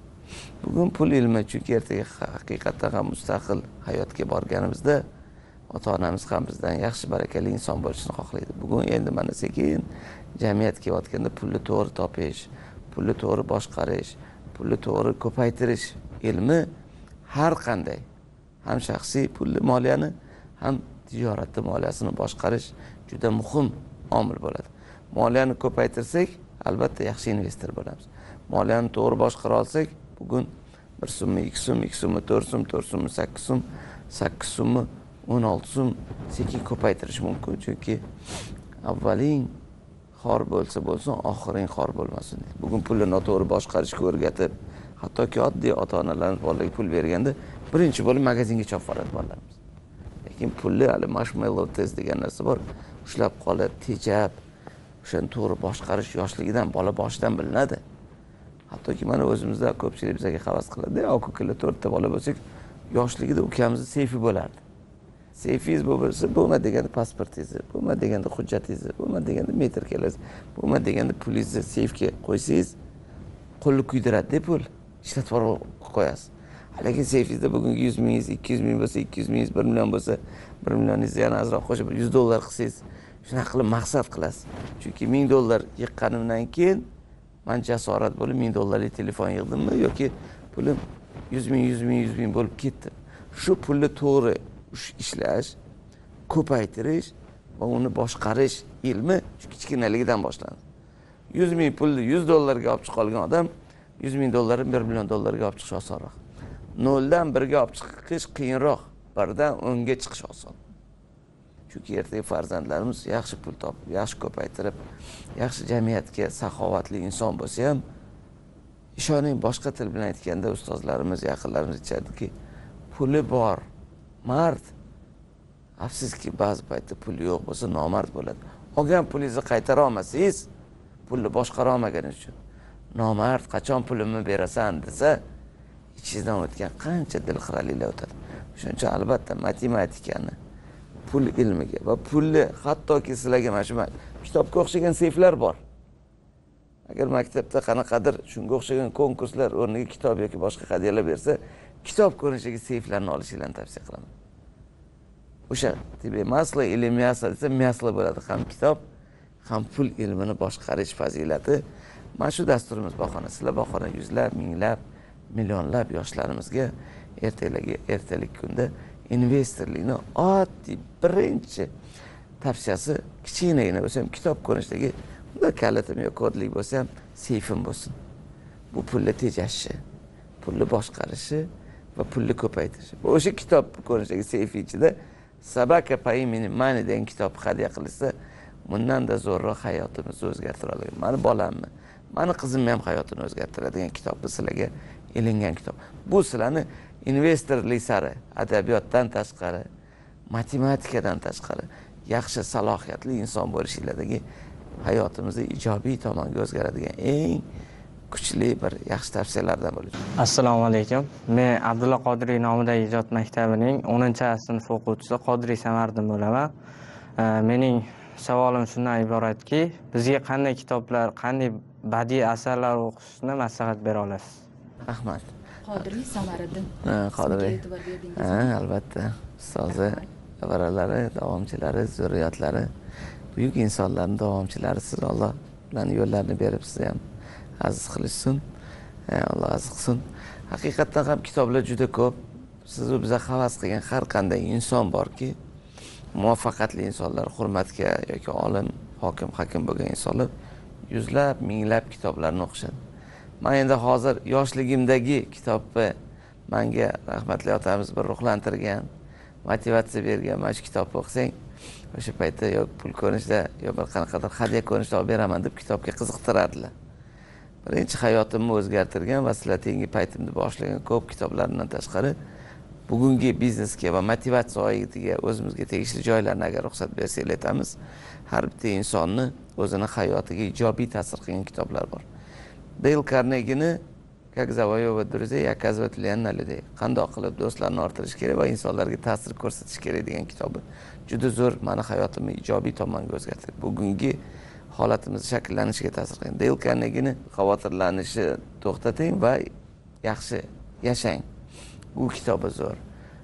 Bugun pul ilmi chunki ertaga haqiqatdan ham mustaqil hayotga borganimizda ota-onamiz ham bizdan yaxshi barakali inson bo'lishini xohlaydi. Bugun endi mana sekin jamiyat kelayotganda pulni to'g'ri topish, pulni to'g'ri boshqarish, pulni to'g'ri ko'paytirish ilmi har qanday ham shaxsiy pulli moliyani, ham tijoratni moliyasini boshqarish juda muhim omil bo'ladi. Moliyani ko'paytirsak, albatta yaxshi investor bo'lamiz. Moliyani to'g'ri boshqara olsak, bugun bir so'm, ikki so'm, ikki so'm, to'rt so'm, to'rt so'm, sakkiz so'm, sakkiz so'm, o'n olti so'm sekin ko'paytirish mumkin. Chunki avvaling xor bo'lsa bo'lsin, oxiring xor bo'lmasin. Bugun pulni noto'g'ri boshqarishga o'rgatib, hattoki oddiy ota-onalarimiz bolalarga pul berganda birinchi bo'lib magazinga chopib yuboradi bolalarimiz. Lekin pulni hali marshmallow test degan narsa bor. Ushlab qolib, tejab, o'shani to'g'ri boshqarish yoshligidan, bola boshidan bilinadi. Hattoki mana o'zimizda ko'pchilik bizga havas qiladi. Yo'q, ukali to'rtta bola bo'lsak, yoshligida ukamizning seyfi bo'lardi. Seyfingiz bo'lsa, bo'lma deganda pasportingizni, bo'lma deganda hujjatingizni, bo'lma deganda metr kelasiz, bo'lma deganda pulingizni seyfga qo'ysangiz, qo'lni kuydiradi pul, ishlatib qo'yasiz. Lekin seyfingizda bugungi yuz mingingiz, ikki yuz ming bo'lsa, ikki yuz mingingiz, bir million bo'lsa, bir millioningizni yana azroq qo'shib yuz dollar qilsangiz, shunaqa qilib maqsad qilasiz. Chunki ming dollar yiqqanimdan keyin men jasorat bo'lib ming dollarlik telefon yig'dimmi yoki pulim yuz ming, yuz ming, yuz ming bo'lib ketdi. Shu pulni to'g'ri ishlash, ko'paytirish va uni boshqarish ilmi shu kichkinaligidan boshlanadi. yuz ming pulni yuz dollarga olib chiqolgan odam yuz ming dollarni bir million dollarga olib chiqish osonroq. noldan birga olib chiqish qiyinroq, birdan o'nga chiqish oson. Chunki ertaga farzandlarimiz yaxshi pul topib, yaxshi ko'paytirib, yaxshi jamiyatga saxovatli inson bo'lsa ham, ishoning boshqa til bilan aytganda ustozlarimiz, yaqinlarimiz aytadiki, puli bor mard, afsuski ba'zi paytda puli yo'q bo'lsa nomard bo'ladi. Olgan pulingizni qaytara olmasangiz, pulni boshqara olmaganingiz uchun nomard, qachon pulimni berasan desa, ichingizdan o'tgan qancha dilxiraliklar o'tadi. Shuning uchun albatta matematikani, pul ilmiga va pulni hattoki sizlarga mana shu kitobga o'xshagan seyflar bor. Agar maktabda qanaqadir shunga o'xshagan konkurslar o'rniga kitob yoki boshqa hadyalar bersa, kitob ko'rinishidagi seyflarni olishinglarni tavsiya qilaman. O'sha tibe masla ilm yasla desa masla bo'ladi, ham kitob, ham pul ilmini boshqarish fazilati. Mana shu dasturimiz bahona, sizlar bahona yuzlab, minglab, millionlab yoshlarimizga ertalarga ertalik kunda investorlikni oddiy birinchi tavsiyasi kichkinagina bo'lsa ham kitob ko'rinishidagi unda kalitim yoki kodlik bo'lsa ham seyfim bo'lsin. Bu pulni tejashi, pulni boshqarishi va pulni ko'paytirishi. O'sha kitob ko'rinishidagi seyfi ichida Sabaka Paimini Mani degan kitob hadya qilsa, bundan-da zo'rroq hayotimizni o'zgartira oladi. Mani bolamni, mani qizimni ham hayotini o'zgartiradigan kitobni sizlarga ilingan kitob. Bu sizlarni investorlik sari, adabiyotdan tashqari, matematikadan tashqari yaxshi salohiyatli inson bo'lishinglardagi hayotimizni ijobiy tomonga o'zgaradigan eng kuchli bir yaxshi tavsiyalardan bo'ladi. Assalomu alaykum. Men Abdulla Qodiriy nomidagi ijod maktabining o'ninchi sinf o'quvchisi Qodiriy Samardin bo'laman. Mening savolim shundan iboratki, bizga qanday kitoblar, qanday badiiy asarlar o'qishni maslahat bera olasiz? Rahmat. Qodiriy Samariddin. Ha, Qodiriy. E'tibor berdingiz. Ha, albatta. Ustozi, avaralari, davomchilari, zurriyotlari, buyuk insonlarning davomchilari siz Alloh bilan yo'llarni berib sizni ham aziz qilishsin. Alloh aziz qilsin. Haqiqatdan ham kitoblar juda ko'p. Siz u biza havas qilgan har qanday inson borki, muvaffaqiyatli insonlar, hurmatga yoki olim, hokim, hakim bo'lgan insonlar yuzlab, minglab kitoblarni o'qishadi. Men endi hozir yoshligimdagi kitobni menga rahmatli otamiz bir ruhlantirgan, motivatsiya bergan, mana shu kitobni o'qisang, o'sha paytda yo pul ko'rinishda, yo bir qanaqadir hadya ko'rinishda olib beraman deb kitobga qiziqtirardilar. Birinchi hayotimni o'zgartirgan va sizlar tengi paytimda boshlagan ko'p kitoblardan tashqari bugungi biznesga va motivatsiya oyatiga o'zimizga tegishli joylarni agar ruxsat bersangiz aytamiz, har bitta insonni o'zini hayotiga ijobiy ta'sir qilgan kitoblar bor. Dale Carnegie'ni "Как завоевывать друзей, оказывать влияние на людей" qandoq qilib do'stlarni orttirish kerak va insonlarga ta'sir ko'rsatish kerak degan kitobi juda zo'r meni hayotimni ijobiy tomonga o'zgartirdi. Bugungi holatimiz shakllanishiga ta'sir qilgan. Dale Carnegie'ni xavotirlanishni to'xtating va yaxshi yashang. Bu kitobi zo'r.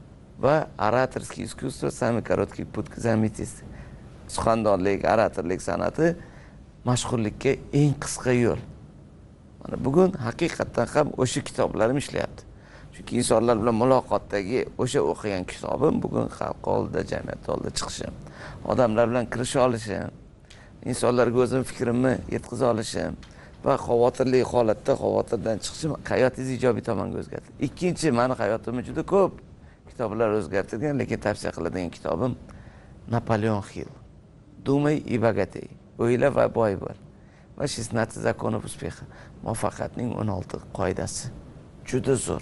Va oratorskiy искусство, самый короткий путь к знаменитости. Suxandonlik, oratorlik san'ati mashhurlikka eng qisqa yo'l. Mana bugun haqiqatdan ham o'sha kitoblarim ishlayapti. Chunki insonlar bilan muloqotdagi o'sha o'qigan kitobim bugun xalq oldida, jamiyat oldida chiqishim, odamlar bilan kirisha olishim, insonlarga o'zim fikrimni yetkaza olishim va xavotirli holatda xavotirdan chiqishim hayotingizni ijobiy tomonga o'zgartirdi. Ikkinchi, meni hayotimni juda ko'p kitoblar o'zgartirgan, lekin tavsiya qiladigan kitobim Napoleon Hill. Думай и богатей. O'yla va boy bo'l. Va шестнадцать законов успеха. Muvaffaqiyatning o'n olti qoidasi. Juda zo'r.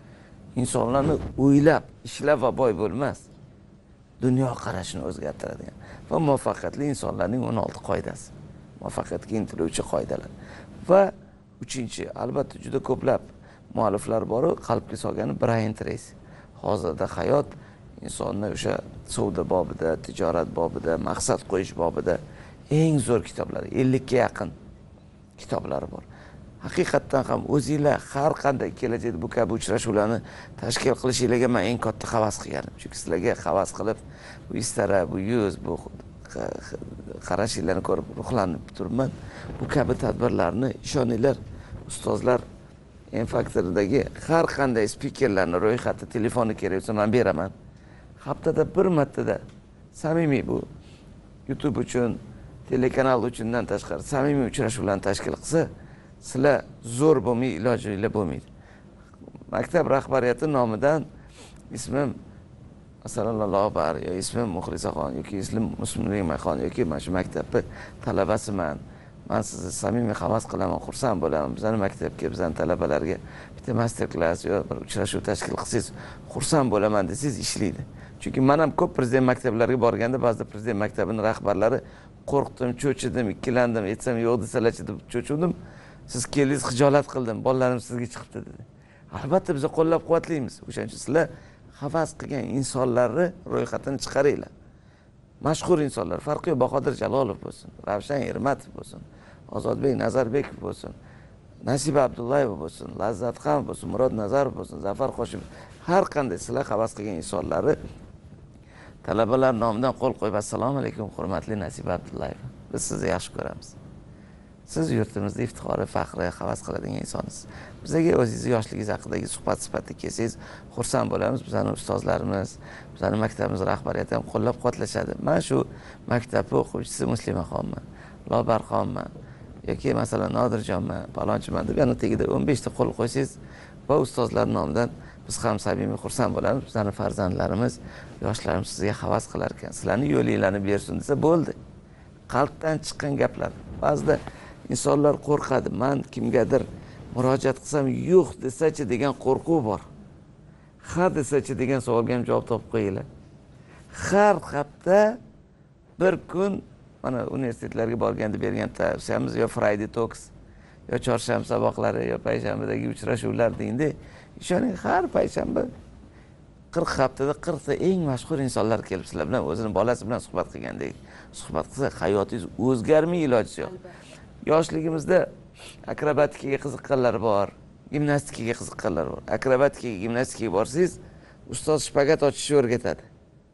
Insonlarni o'ylab, ishlab va boy bo'lmas, dunyo qarashini o'zgartiradigan va muvaffaqiyatli insonlarning o'n olti qoidasi. Muvaffaqiyatga intiluvchi qoidalar. Va uchinchi, albatta juda ko'plab mualliflar bor, qalbga solgani Brian Tracy. Hozirda hayot insonni o'sha savdo bobida, tijorat bobida, maqsad qo'yish bobida eng zo'r kitoblar, ellik ga yaqin kitoblari bor. Haqiqatdan ham o'zingizlar har qanday kelajakda bu kabi uchrashuvlarni tashkil qilishingizga men eng katta havas qilganim. Chunki sizlarga havas qilib, bu istara, bu yuz, bu qarashinglarni ko'rib ruhlanib turibman. Bu kabi tadbirlarni ishoninglar, ustozlar M Factor'dagi har qanday spikerlarni ro'yxati, telefoni kerak bo'lsa men beraman. Haftada bir martada samimiy bu YouTube uchun, telekanal uchundan tashqari samimiy uchrashuvlarni tashkil qilsa, sizlar zo'r bo'lmay, ilojingizlar bo'lmaydi. Maktab rahbariyati nomidan ismim Asallallohu bar, yo ismim Muxlisaxon yoki ismim Muslimxon yoki mana shu maktabda talabasiman. Men sizni samimiy havas qilaman, xursand bo'laman. Bizning maktabga, bizning talabalarga bitta master klass yo bir uchrashuv tashkil qilsangiz, xursand bo'laman desangiz ishlaydi. Chunki men ham ko'p prezident maktablariga borganda ba'zi prezident maktabining rahbarlari qo'rqdim, cho'chidim, ikkilandim, aytsam yo'q desalarchi deb cho'chidim. Siz keldingiz, xijolat qildim, bolalarim sizga chiqibdi dedi. Albatta biz qo'llab-quvvatlaymiz. O'shaning uchun sizlar havas qilgan insonlarni ro'yxatini chiqaringlar. Mashhur insonlar, farqi yo'q, Bahodir Jalolov bo'lsin, Ravshan Ermatov bo'lsin, Ozodbek Nazarbekov bo'lsin, Nasiba Abdullayeva bo'lsin, Lazzatxon bo'lsin, Murod Nazarov bo'lsin, Zafar Qoshimov, har qanday sizlar havas qilgan insonlarni talabalar nomidan qo'l qo'yib, assalomu alaykum hurmatli Nasiba Abdullayeva. Biz sizni yaxshi ko'ramiz. Siz yurtimizda iftixori, faxri, havas qiladigan insonsiz. Bizga o'zingiz yoshligingiz haqidagi suhbat sifatida kelsangiz, xursand bo'lamiz. Bizning ustozlarimiz, bizning maktabimiz rahbariyati ham qo'llab-quvvatlashadi. Men shu maktabning o'quvchisi Muslimaxonman, Lobarxonman yoki masalan Nodirjonman, palonchiman deb yana tagida o'n besh ta qo'l qo'ysangiz va ustozlar nomidan biz ham samimiy xursand bo'lamiz. Bizning farzandlarimiz, yoshlarimiz sizga havas qilar ekan. Sizlarning yo'linglarni bersin desa bo'ldi. Qalbdan chiqqan gaplar. Ba'zida insonlar qo'rqadi. Men kimgadir murojaat qilsam yo'q desachi degan qo'rquv bor. Ha desachi degan savolga ham javob topib qo'yinglar. Har hafta bir kun mana universitetlarga borganda bergan tavsiyamiz yo Friday Talks yo chorshanba saboqlari yo payshanbadagi uchrashuvlar deganda ishoning har payshanba qirq haftada qirqta eng mashhur insonlar kelib sizlar bilan o'zini bolasi bilan suhbat qilgandek suhbat qilsa hayotingiz o'zgarmay iloji yo'q. Yoshligimizda akrobatikaga qiziqqanlar bor, gimnastikaga qiziqqanlar bor. Akrobatikaga, gimnastikaga borsangiz, ustoz shpagat ochishni o'rgatadi.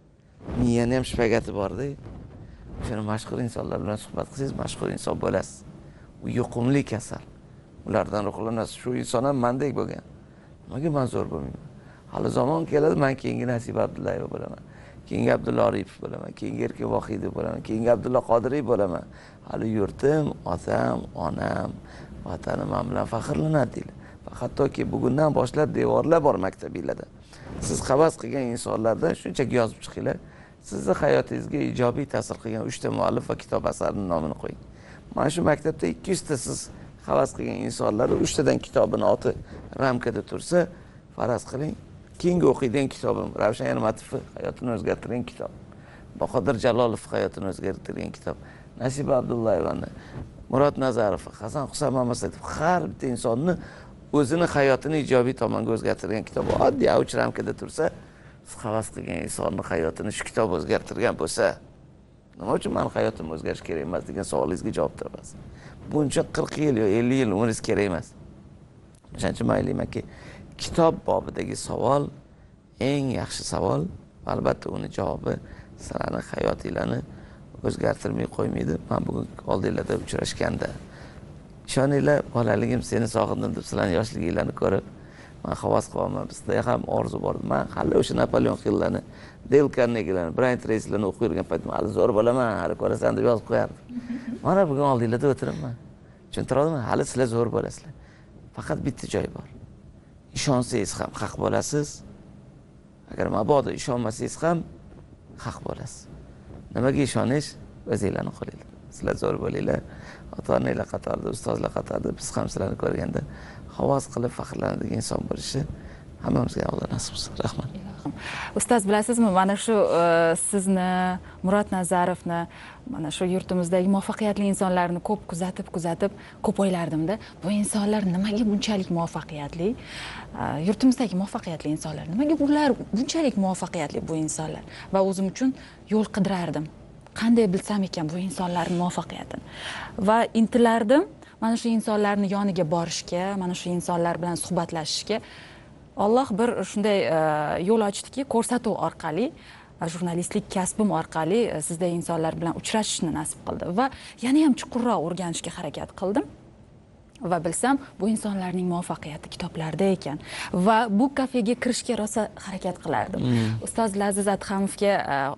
Miyani ham shpagati bor-da. O'shani mashhur insonlar bilan suhbat qilsangiz, mashhur inson bo'lasiz. U yuqumli kasal. Ulardan ruhlanasiz. Shu inson ham mendek bo'lgan. Nimaga men zo'r bo'lmayman? Hali zamon keladi, men keyingi Nasib Abdullayeva bo'laman. Keyingi Abdulla Oripov bo'laman, keyingi Erkin Vohidov bo'laman, keyingi Abdulla Qodiriy bo'laman. Hali yurtim, otam, onam, vatanim men bilan faxrlanadi deydi. Hattoki bugundan boshlab devorlar bor maktabingizda. Siz havas qilgan insonlardan shunchaki yozib chiqinglar. Sizni hayotingizga ijobiy ta'sir qilgan uchta muallif va kitob asarining nomini qo'ying. Mana shu maktabda ikki yuz ta siz havas qilgan insonlar uchtadan kitobini oti ramkada tursa, faraz qiling, keyingi o'qiydigan kitobim Ravshan Ermatovning hayotini o'zgartirgan kitob. Bahodir Jalolov hayotini o'zgartirgan kitob. Nasiba Abdullayevani, Murod Nazarov, Hasan Husan Mamatov har bitta insonni o'zini hayotini ijobiy tomonga o'zgartirgan kitob. Oddiy avch ramkada tursa, siz havas qilgan insonning hayotini shu kitob o'zgartirgan bo'lsa, nima uchun men hayotim o'zgarish kerak emas degan savolingizga javob topasiz. Buncha qirq yil yo ellik yil umringiz kerak emas. O'shancha maylimanki, kitob bobidagi savol eng yaxshi savol. Albatta uni javobi sizlarning hayotinglarni o'zgartirmay qo'ymaydi. Men bugun oldinglarda uchrashganda ishoninglar, bolaligim seni sog'indim deb sizlarning yoshliginglarni ko'rib men havas qilaman. Bizda ham orzu bor. Men hali o'sha Napoleon Hilllarni, Dale Carnegie'larni, Brian Tracy'larni o'qib yurgan paytda hali zo'r bo'laman, hali ko'rasan deb yozib qo'yardim. Mana bugun oldinglarda o'tiribman. Tushuntiradimmi? Hali sizlar zo'r bo'lasizlar. Faqat bitta joy bor. Ishonsangiz ham haq bo'lasiz. Agar mabodo ishonmasangiz ham haq bo'lasiz. Nimaga ishonish? O'zingizlarning qo'lingizda. Sizlar zo'r bo'linglar. Ota-onalar qatorida, ustozlar qatorida biz ham sizlarni ko'rganda havas qilib faxrlanadigan inson bo'lishi hammamizga Alloh nasib qilsin. Rahmat. Ustoz, bilasizmi, mana shu sizni, Murod Nazarovni, mana shu yurtimizdagi muvaffaqiyatli insonlarni ko'p kuzatib, kuzatib, ko'p o'ylardim-da, bu insonlar nimaga bunchalik muvaffaqiyatli? Yurtimizdagi muvaffaqiyatli insonlar nimaga ular bunchalik muvaffaqiyatli bu insonlar? Va o'zim uchun yo'l qidirardim. Qanday bilsam ekan bu insonlarning muvaffaqiyatini? Va intilardim mana shu insonlarning yoniga borishga, mana shu insonlar bilan suhbatlashishga. Alloh bir shunday yo'l ochdiki, ko'rsatuv orqali, jurnalistlik kasbim orqali sizday insonlar bilan uchrashishni nasib qildi va yana ham chuqurroq o'rganishga harakat qildim. Va bilsam, bu insonlarning muvaffaqiyati kitoblarda ekan. Va bu kafega kirishga rosa harakat qilardim. Mm. Ustoz Laziz Adhamovga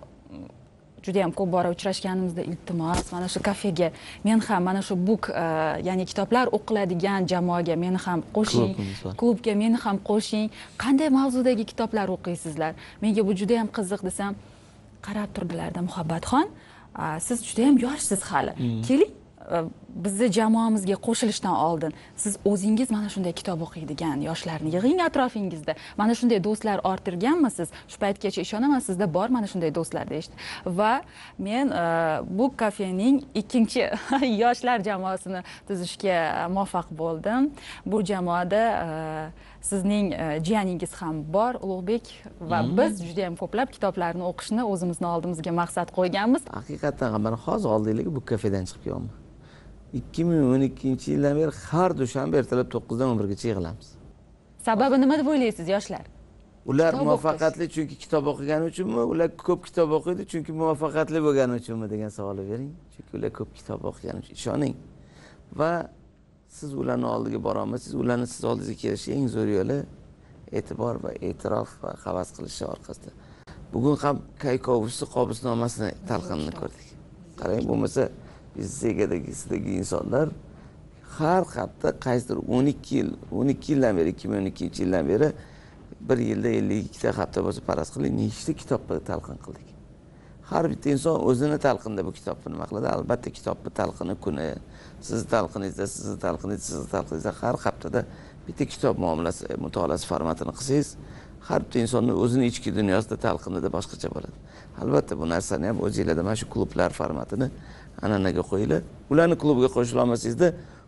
juda ham ko'p bora uchrashganimizda iltimos, mana shu kafega men ham mana shu book, ya'ni kitoblar o'qiladigan jamoaga meni ham qo'shing, klubga meni ham qo'shing. Qanday mavzudagi kitoblar o'qiysizlar? Menga bu juda ham qiziq desam, qarab turdilarda, Muhabbatxon, siz juda ham yoshsiz hali. Keling, bizni jamoamizga qo'shilishdan oldin siz o'zingiz mana shunday kitob o'qiydigan yoshlarni yig'ing atrofingizda. Mana shunday do'stlar orttirganmisiz? Shu paytgacha ishonaman, sizda bor mana shunday do'stlar deyishdi. Va men bu kafening ikkinchi yoshlar jamoasini tuzishga muvaffaq bo'ldim. Bu jamoada sizning jiyaningiz ham bor, Ulug'bek, va biz juda ham ko'plab kitoblarni o'qishni o'zimizni oldimizga maqsad qo'yganmiz. Haqiqatan ham men hozir oldinglarga bu kafedan chiqib kelyapman. ikki ming o'n ikkinchi yildan beri har dushanba ertalab to'qqizdan o'n birgacha yig'ilamiz. Sababi nima deb o'ylaysiz yoshlar? Ular muvaffaqiyatli chunki kitob o'qigani uchunmi, ular ko'p kitob o'qiydi chunki muvaffaqiyatli bo'lgani uchunmi degan savolni bering. Chunki ular ko'p kitob o'qigani uchun ishoning. Va siz ularning oldiga bora olmasangiz, ularni siz oldingizga kelishi eng zo'r yo'li e'tibor va e'tirof va havas qilishi orqasida. Bugun ham Kaykovusni qobusnomasini talqinini ko'rdik. Qarang, bo'lmasa biz Zegadagisidagi insonlar har hafta qaysidir o'n ikki yil, o'n ikki yildan beri, ikki ming o'n ikkinchi yildan beri bir yilda ellik ikkita hafta bo'lsa faraz qiling, nechta kitobni talqin qildik. Har bitta inson o'zini talqinda bu kitobni nima qiladi? Albatta kitobni talqini kuni, sizni talqiningizda, sizni talqiningizda, sizni talqiningizda har haftada bitta kitob muomalasi, mutolaasi formatini qilsangiz, har bitta insonning o'zini ichki dunyosida talqinida boshqacha bo'ladi. Albatta bu narsani ham o'zingizlarda mana shu klublar formatini an'anaga qo'yinglar. Ularni klubiga qo'shila olmasangizda,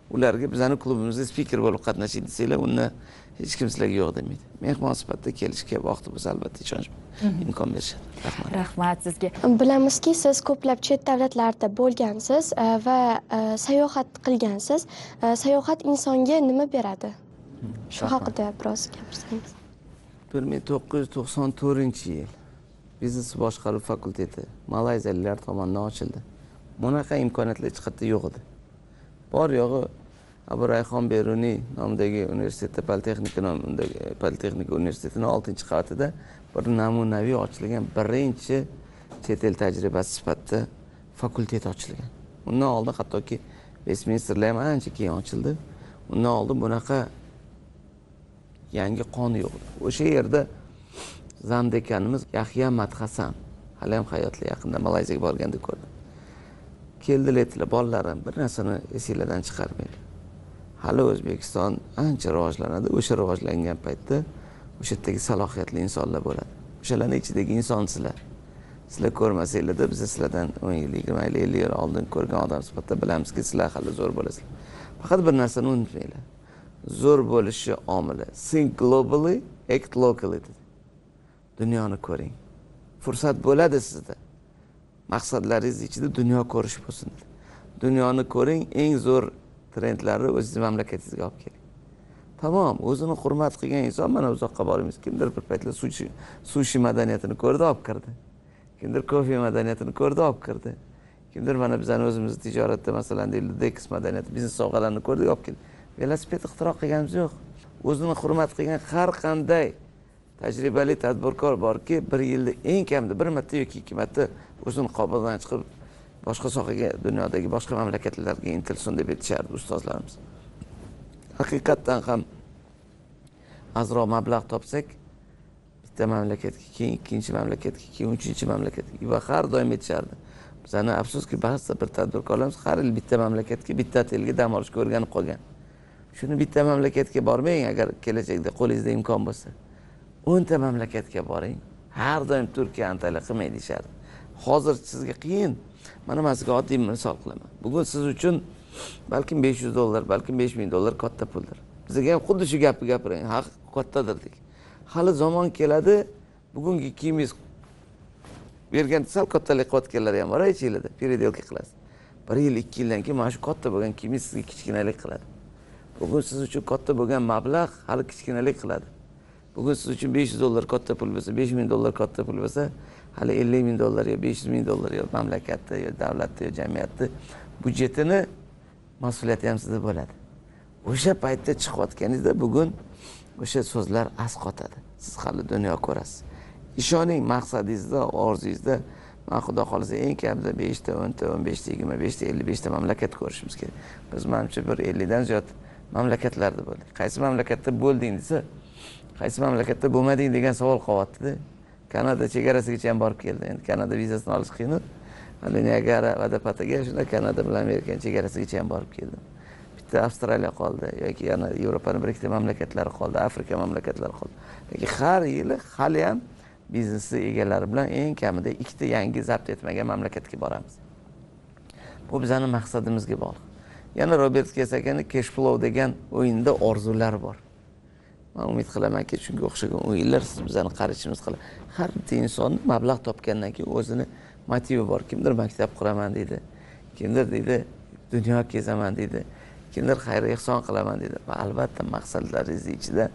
ularga bizani klubimizda spiker bo'lib qatnashing desanglar, unda hech kim sizlarga yo'q demaydi. Mehmon sifatida kelishga vaqti bo'lsa albatta ishonch imkon berishadi. Rahmat. Rahmat sizga. Bilamizki, siz ko'plab chet davlatlarda bo'lgansiz va sayohat qilgansiz. Sayohat insonga nima beradi? Shu haqida biroz gapirsangiz. bir ming to'qqiz yuz to'qson to'rtinchi yil biznes boshqaruv fakulteti malayziyaliklar tomonidan ochildi. Bunaqa imkoniyatlar hech qayerda yo'q edi. Bor yo'g'i Abu Rayhon Beruniy nomidagi universitetda, Politexnika nomidagi Politexnika universitetining oltinchi qavatida bir namunaviy ochilgan birinchi chet el tajribasi sifatida fakultet ochilgan. Undan oldin hattoki Westminsterlar ham ancha keyin ochildi. Undan oldin bunaqa yangi qonun yo'q edi. O'sha yerda zamdekanimiz Yahya Madhasan, hali ham hayotli, yaqinda Malayziyaga borganda ko'rdim. Keldilar, aytdilar, bolalarim bir narsani esinglardan chiqarmanglar. Hali O'zbekiston ancha rivojlanadi. O'sha rivojlangan paytda o'sha yerdagi salohiyatli insonlar bo'ladi. O'shalarning ichidagi insonsizlar. Sizlar ko'rmasanglar-da, biz sizlardan o'n yil, yigirma yil, ellik yil oldin ko'rgan odam sifatida bilamizki, sizlar hali zo'r bo'lasizlar. Faqat bir narsani unutmanglar. Zo'r bo'lishi omili think globally, act locally. Dunyoni ko'ring. Fursat bo'ladi sizda. Maqsadlaringiz ichida dunyo ko'rish bo'lsin. Dunyoni ko'ring, eng zo'r trendlarni o'zingiz mamlakatingizga olib keling. Tamom, o'zini hurmat qilgan inson mana uzoqqa boramiz. Kimdir bir paytlar sushi, sushi madaniyatini ko'rdi, olib kirdi. Kimdir kofe madaniyatini ko'rdi, olib kirdi. Kimdir mana bizning o'zimizni tijoratda masalan deyildi, Dex madaniyati, biznes sohalarini ko'rdi, olib keldi. Velosiped ixtiro qilganimiz yo'q. O'zini hurmat qilgan har qanday tajribali tadbirkor borki, bir yilda eng kamida bir marta yoki ikki marta o'zini qobildan chiqib boshqa sohaga, dunyodagi boshqa mamlakatlarga intilsin deb aytishardi ustozlarimiz. Haqiqatdan ham azroq mablag' topsak, bitta mamlakatga, keyin ikkinchi mamlakatga, keyin uchinchi mamlakatga va har doim aytishardi. Bizani afsuski ba'zi bir tadbirkorlarimiz har yil bitta mamlakatga, bitta otelga dam olishga o'rganib qolgan. Shuni bitta mamlakatga bormang, agar kelajakda qo'lingizda imkon bo'lsa. o'nta mamlakatga boring. Har doim Turkiya, Antaliya qilmay deyishardi. Hozir sizga qiyin. Mana men sizga oddiy misol qilaman. Bugun siz uchun balkim besh yuz dollar, balkim besh ming dollar katta puldir. Bizga ham xuddi shu gapni gapiring. Haq kattadir dedik. Hali zamon keladi, bugungi kiyimingiz bergan sal kattalik qilayotganlar ham bor, aytinglarda, переделка qilasiz. bir yil, ikki yildan keyin mana shu katta bo'lgan kiyimingiz sizga kichkinalik qiladi. Bugun siz uchun katta bo'lgan mablag' hali kichkinalik qiladi. Bugun siz uchun besh yuz dollar katta pul bo'lsa, besh ming dollar katta pul bo'lsa, hali ellik ming dollar yo besh yuz ming dollar yo mamlakatda yo davlatda yo jamiyatda budjetini mas'uliyati ham sizda bo'ladi. O'sha paytda chiqayotganingizda bugun o'sha so'zlar asqotadi. Siz hali dunyo ko'rasiz. Ishoning, maqsadingizda, orzungizda men xudo xolisa eng kamida besh ta, o'n ta, o'n besh ta, yigirma besh ta, ellik besh ta mamlakat ko'rishimiz kerak. Biz menimcha bir ellik dan ziyod mamlakatlarda bo'ldik. Qaysi mamlakatda bo'lding desa, qaysi mamlakatda bo'lmading degan savol qo'yapti-da. Kanada chegarasigacha ham borib keldi. Endi Kanada vizasini olish qiyin. Hali Niagara vodopadiga shunda Kanada bilan Amerika chegarasigacha ham borib keldim. Bitta Avstraliya qoldi yoki yana Yevropaning bir ikkita mamlakatlari qoldi, Afrika mamlakatlari qoldi. Lekin har yili hali ham biznes egalari bilan eng kamida ikkita yangi zabt etmagan mamlakatga boramiz. Bu bizning maqsadimizga bog'liq. Yana Robert Kiyosakining cash flow degan o'yinda orzular bor. Men umid qilamanki, shunga o'xshagan o'yinlar siz bizani qarashimiz qiladi. Har bir inson mablag' topgandan keyin o'zini motivi bor. Kimdir maktab quraman deydi, kimdir deydi dunyo kezaman deydi, kimdir xayr ehson qilaman deydi. Va albatta maqsadlaringiz ichida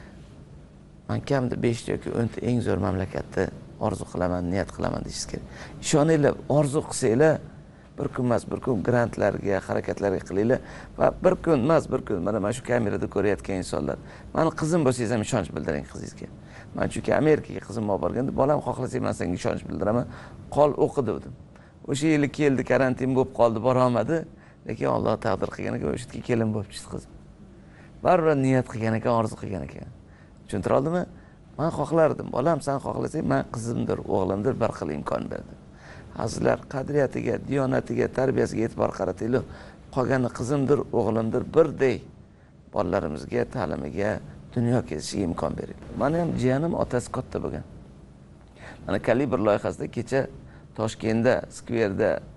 men kamida besh yoki o'n ta eng zo'r mamlakatda orzu qilaman, niyat qilaman deysiz kerak. Ishoninglar, orzu qilsanglar, bir kun emas, bir kun grantlarga, harakatlarga qilinglar va bir kun emas, bir kun mana mana shu kamerada ko'rayotgan insonlar. Meni qizim bo'lsangiz ham ishonch bildiring qizingizga. Men chunki Amerikaga qizim olib borganda, bolam xohlasang men senga ishonch bildiraman, qol o'qi dedim. O'sha yili keldi, karantin bo'lib qoldi, bora olmadi, lekin Alloh taqdir qilgan ekan, o'sha yerga kelin bo'lib chiqdi qizim. Baribir niyat qilgan ekan, orzu qilgan ekan. Tushuntira oldimmi? Men xohlardim, bolam sen xohlasang, men qizimdir, o'g'limdir, bir xil imkon berdim. Azizlar, qadriyatiga, diyonatiga, tarbiyasiga e'tibor qaratinglar. Qolgani qizimdir, o'g'limdir, birday bolalarimizga, ta'limiga, dunyo kezishiga imkon bering. Meni ham jiyanim otasi katta bo'lgan. Mana Kalibr loyihasida kecha Toshkentda, skverda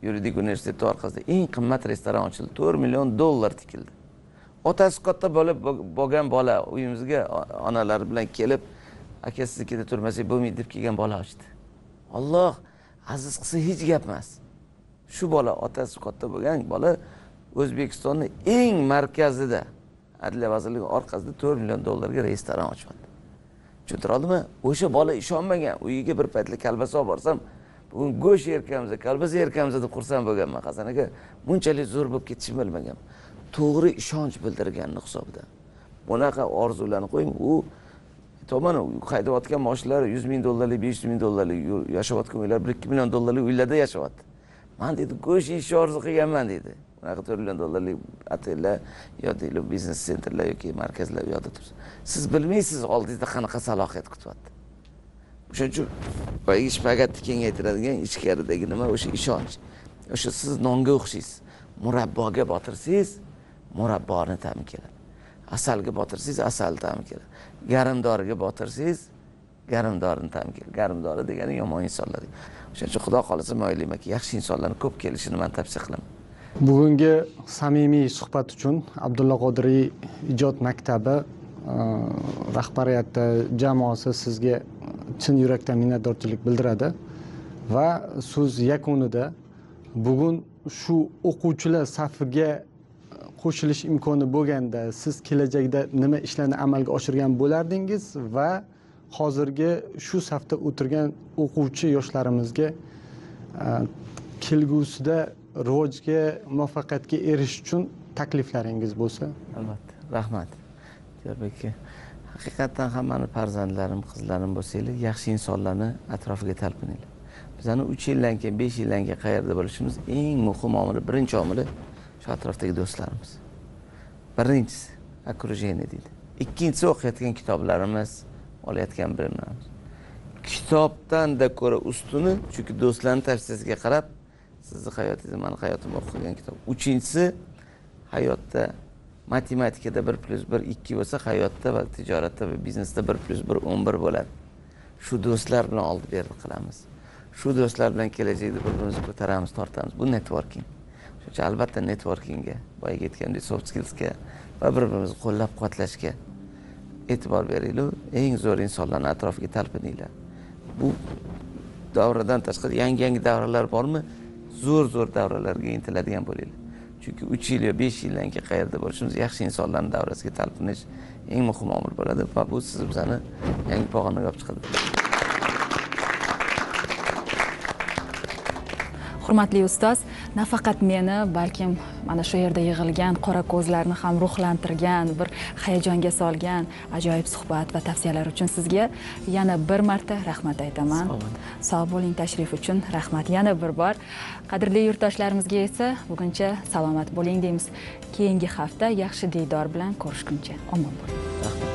yuridik universiteti orqasida eng qimmat restoran ochildi. to'rt million dollar tikildi. Otasi katta bola bo'lgan bola uyimizga onalari bilan kelib, aka siznikida turmasak bo'lmaydi deb kelgan bola ochdi. Alloh aziz qilsa hech gap emas. Shu bola otasi katta bo'lgan bola O'zbekistonning eng markazida Adliya vazirligi orqasida to'rt million dollarga restoran ochmadi. Tushuntira oldimmi? O'sha bola ishonmagan. Uyiga bir paytli kalbasa olib borsam, bugun go'sht yerkamiz, kalbasa yerkamiz deb xursand bo'lganman. Hasan aka, bunchalik zo'r bo'lib ketishini bilmagan. To'g'ri ishonch bildirganning hisobidan. Bunaqa orzularni qo'ying, u tomon haydayotgan mashinalar yuz ming dollarlik, besh yuz ming dollarlik yashayotgan uylar bir ikki million dollarlik uylarda yashayapti. Men dedi, go'sht yeyishni orzu qilganman dedi. Bunaqa to'rt million dollarlik otellar yoki biznes sentrlar yoki markazlar u yoqda tursa. Siz bilmaysiz oldingizda qanaqa salohiyat kutyapti. O'shuning uchun boyagi shpagatni kengaytiradigan ichkaridagi nima o'sha ishonch. O'sha siz nonga o'xshaysiz. Murabboga botirsangiz, murabboni ta'mi keladi. Asalga botirsangiz, asal ta'mi keladi. Garimdoriga botirsangiz, garimdorini ta'mi keladi. Garimdori degani yomon insonlar. O'shuning uchun Xudo xolisa mo'ylaymanki, yaxshi insonlarning ko'p kelishini men tavsiya qilaman. Bugungi samimiy suhbat uchun Abdulla Qodiriy ijod maktabi rahbariyati, jamoasi sizga chin yurakdan minnatdorchilik bildiradi va so'z yakunida bugun shu o'quvchilar safiga qo'shilish imkoni bo'lganda siz kelajakda nima ishlarni amalga oshirgan bo'lardingiz va hozirgi shu safda o'tirgan o'quvchi yoshlarimizga kelgusida rivojga, muvaffaqiyatga erishish uchun takliflaringiz bo'lsa? Albatta, rahmat. Diyarbek aka, haqiqatan hammani farzandlarim, qizlarim bo'lsanglar, yaxshi insonlarni atrofiga talpininglar. Bizani uch yildan keyin, besh yildan keyin qayerda bo'lishimiz eng muhim omili, birinchi omili shu atrofdagi do'stlarimiz. Birinchisi okrujenniy deydi. Ikkinchisi o'qiyotgan kitoblarimiz, olayotgan bilimlarimiz. Kitobdan-da ko'ra ustuni, chunki do'stlarning tavsiyasiga qarab sizni hayotingiz, meni hayotimni o'qigan kitob. Uchinchisi hayotda matematikada bir plus bir ikki bo'lsa, hayotda va tijoratda va biznesda bir plus bir o'n bir bo'ladi. Shu do'stlar bilan oldi berdi qilamiz. Shu do'stlar bilan kelajakda bir-birimizni ko'taramiz, tortamiz. Bu networking. Shuning uchun albatta networkingga, boyaga aytgandek soft skillsga va bir-birimizni qo'llab-quvvatlashga e'tibor beringlar. Eng zo'r insonlarni atrofiga talpininglar. Bu davradan tashqari yangi-yangi davralar bormi? Zo'r-zo'r davralarga intiladigan bo'linglar. Chunki uch yil yo besh yildan keyin qayerda bo'lishimiz, yaxshi insonlarning davrasiga talpinish eng muhim omil bo'ladi va bu siz bizani yangi pog'onaga olib chiqadi. Hurmatli ustoz, nafaqat meni, balkim mana shu yerda yig'ilgan qora ko'zlarni ham ruhlantirgan, bir hayajonga solgan ajoyib suhbat va tavsiyalar uchun sizga yana bir marta rahmat aytaman. Sog' bo'ling, tashrif uchun rahmat yana bir bor. Qadrli yurtdoshlarimizga esa buguncha salomat bo'ling deymiz. Keyingi hafta yaxshi diydor bilan ko'rishguncha omon bo'ling.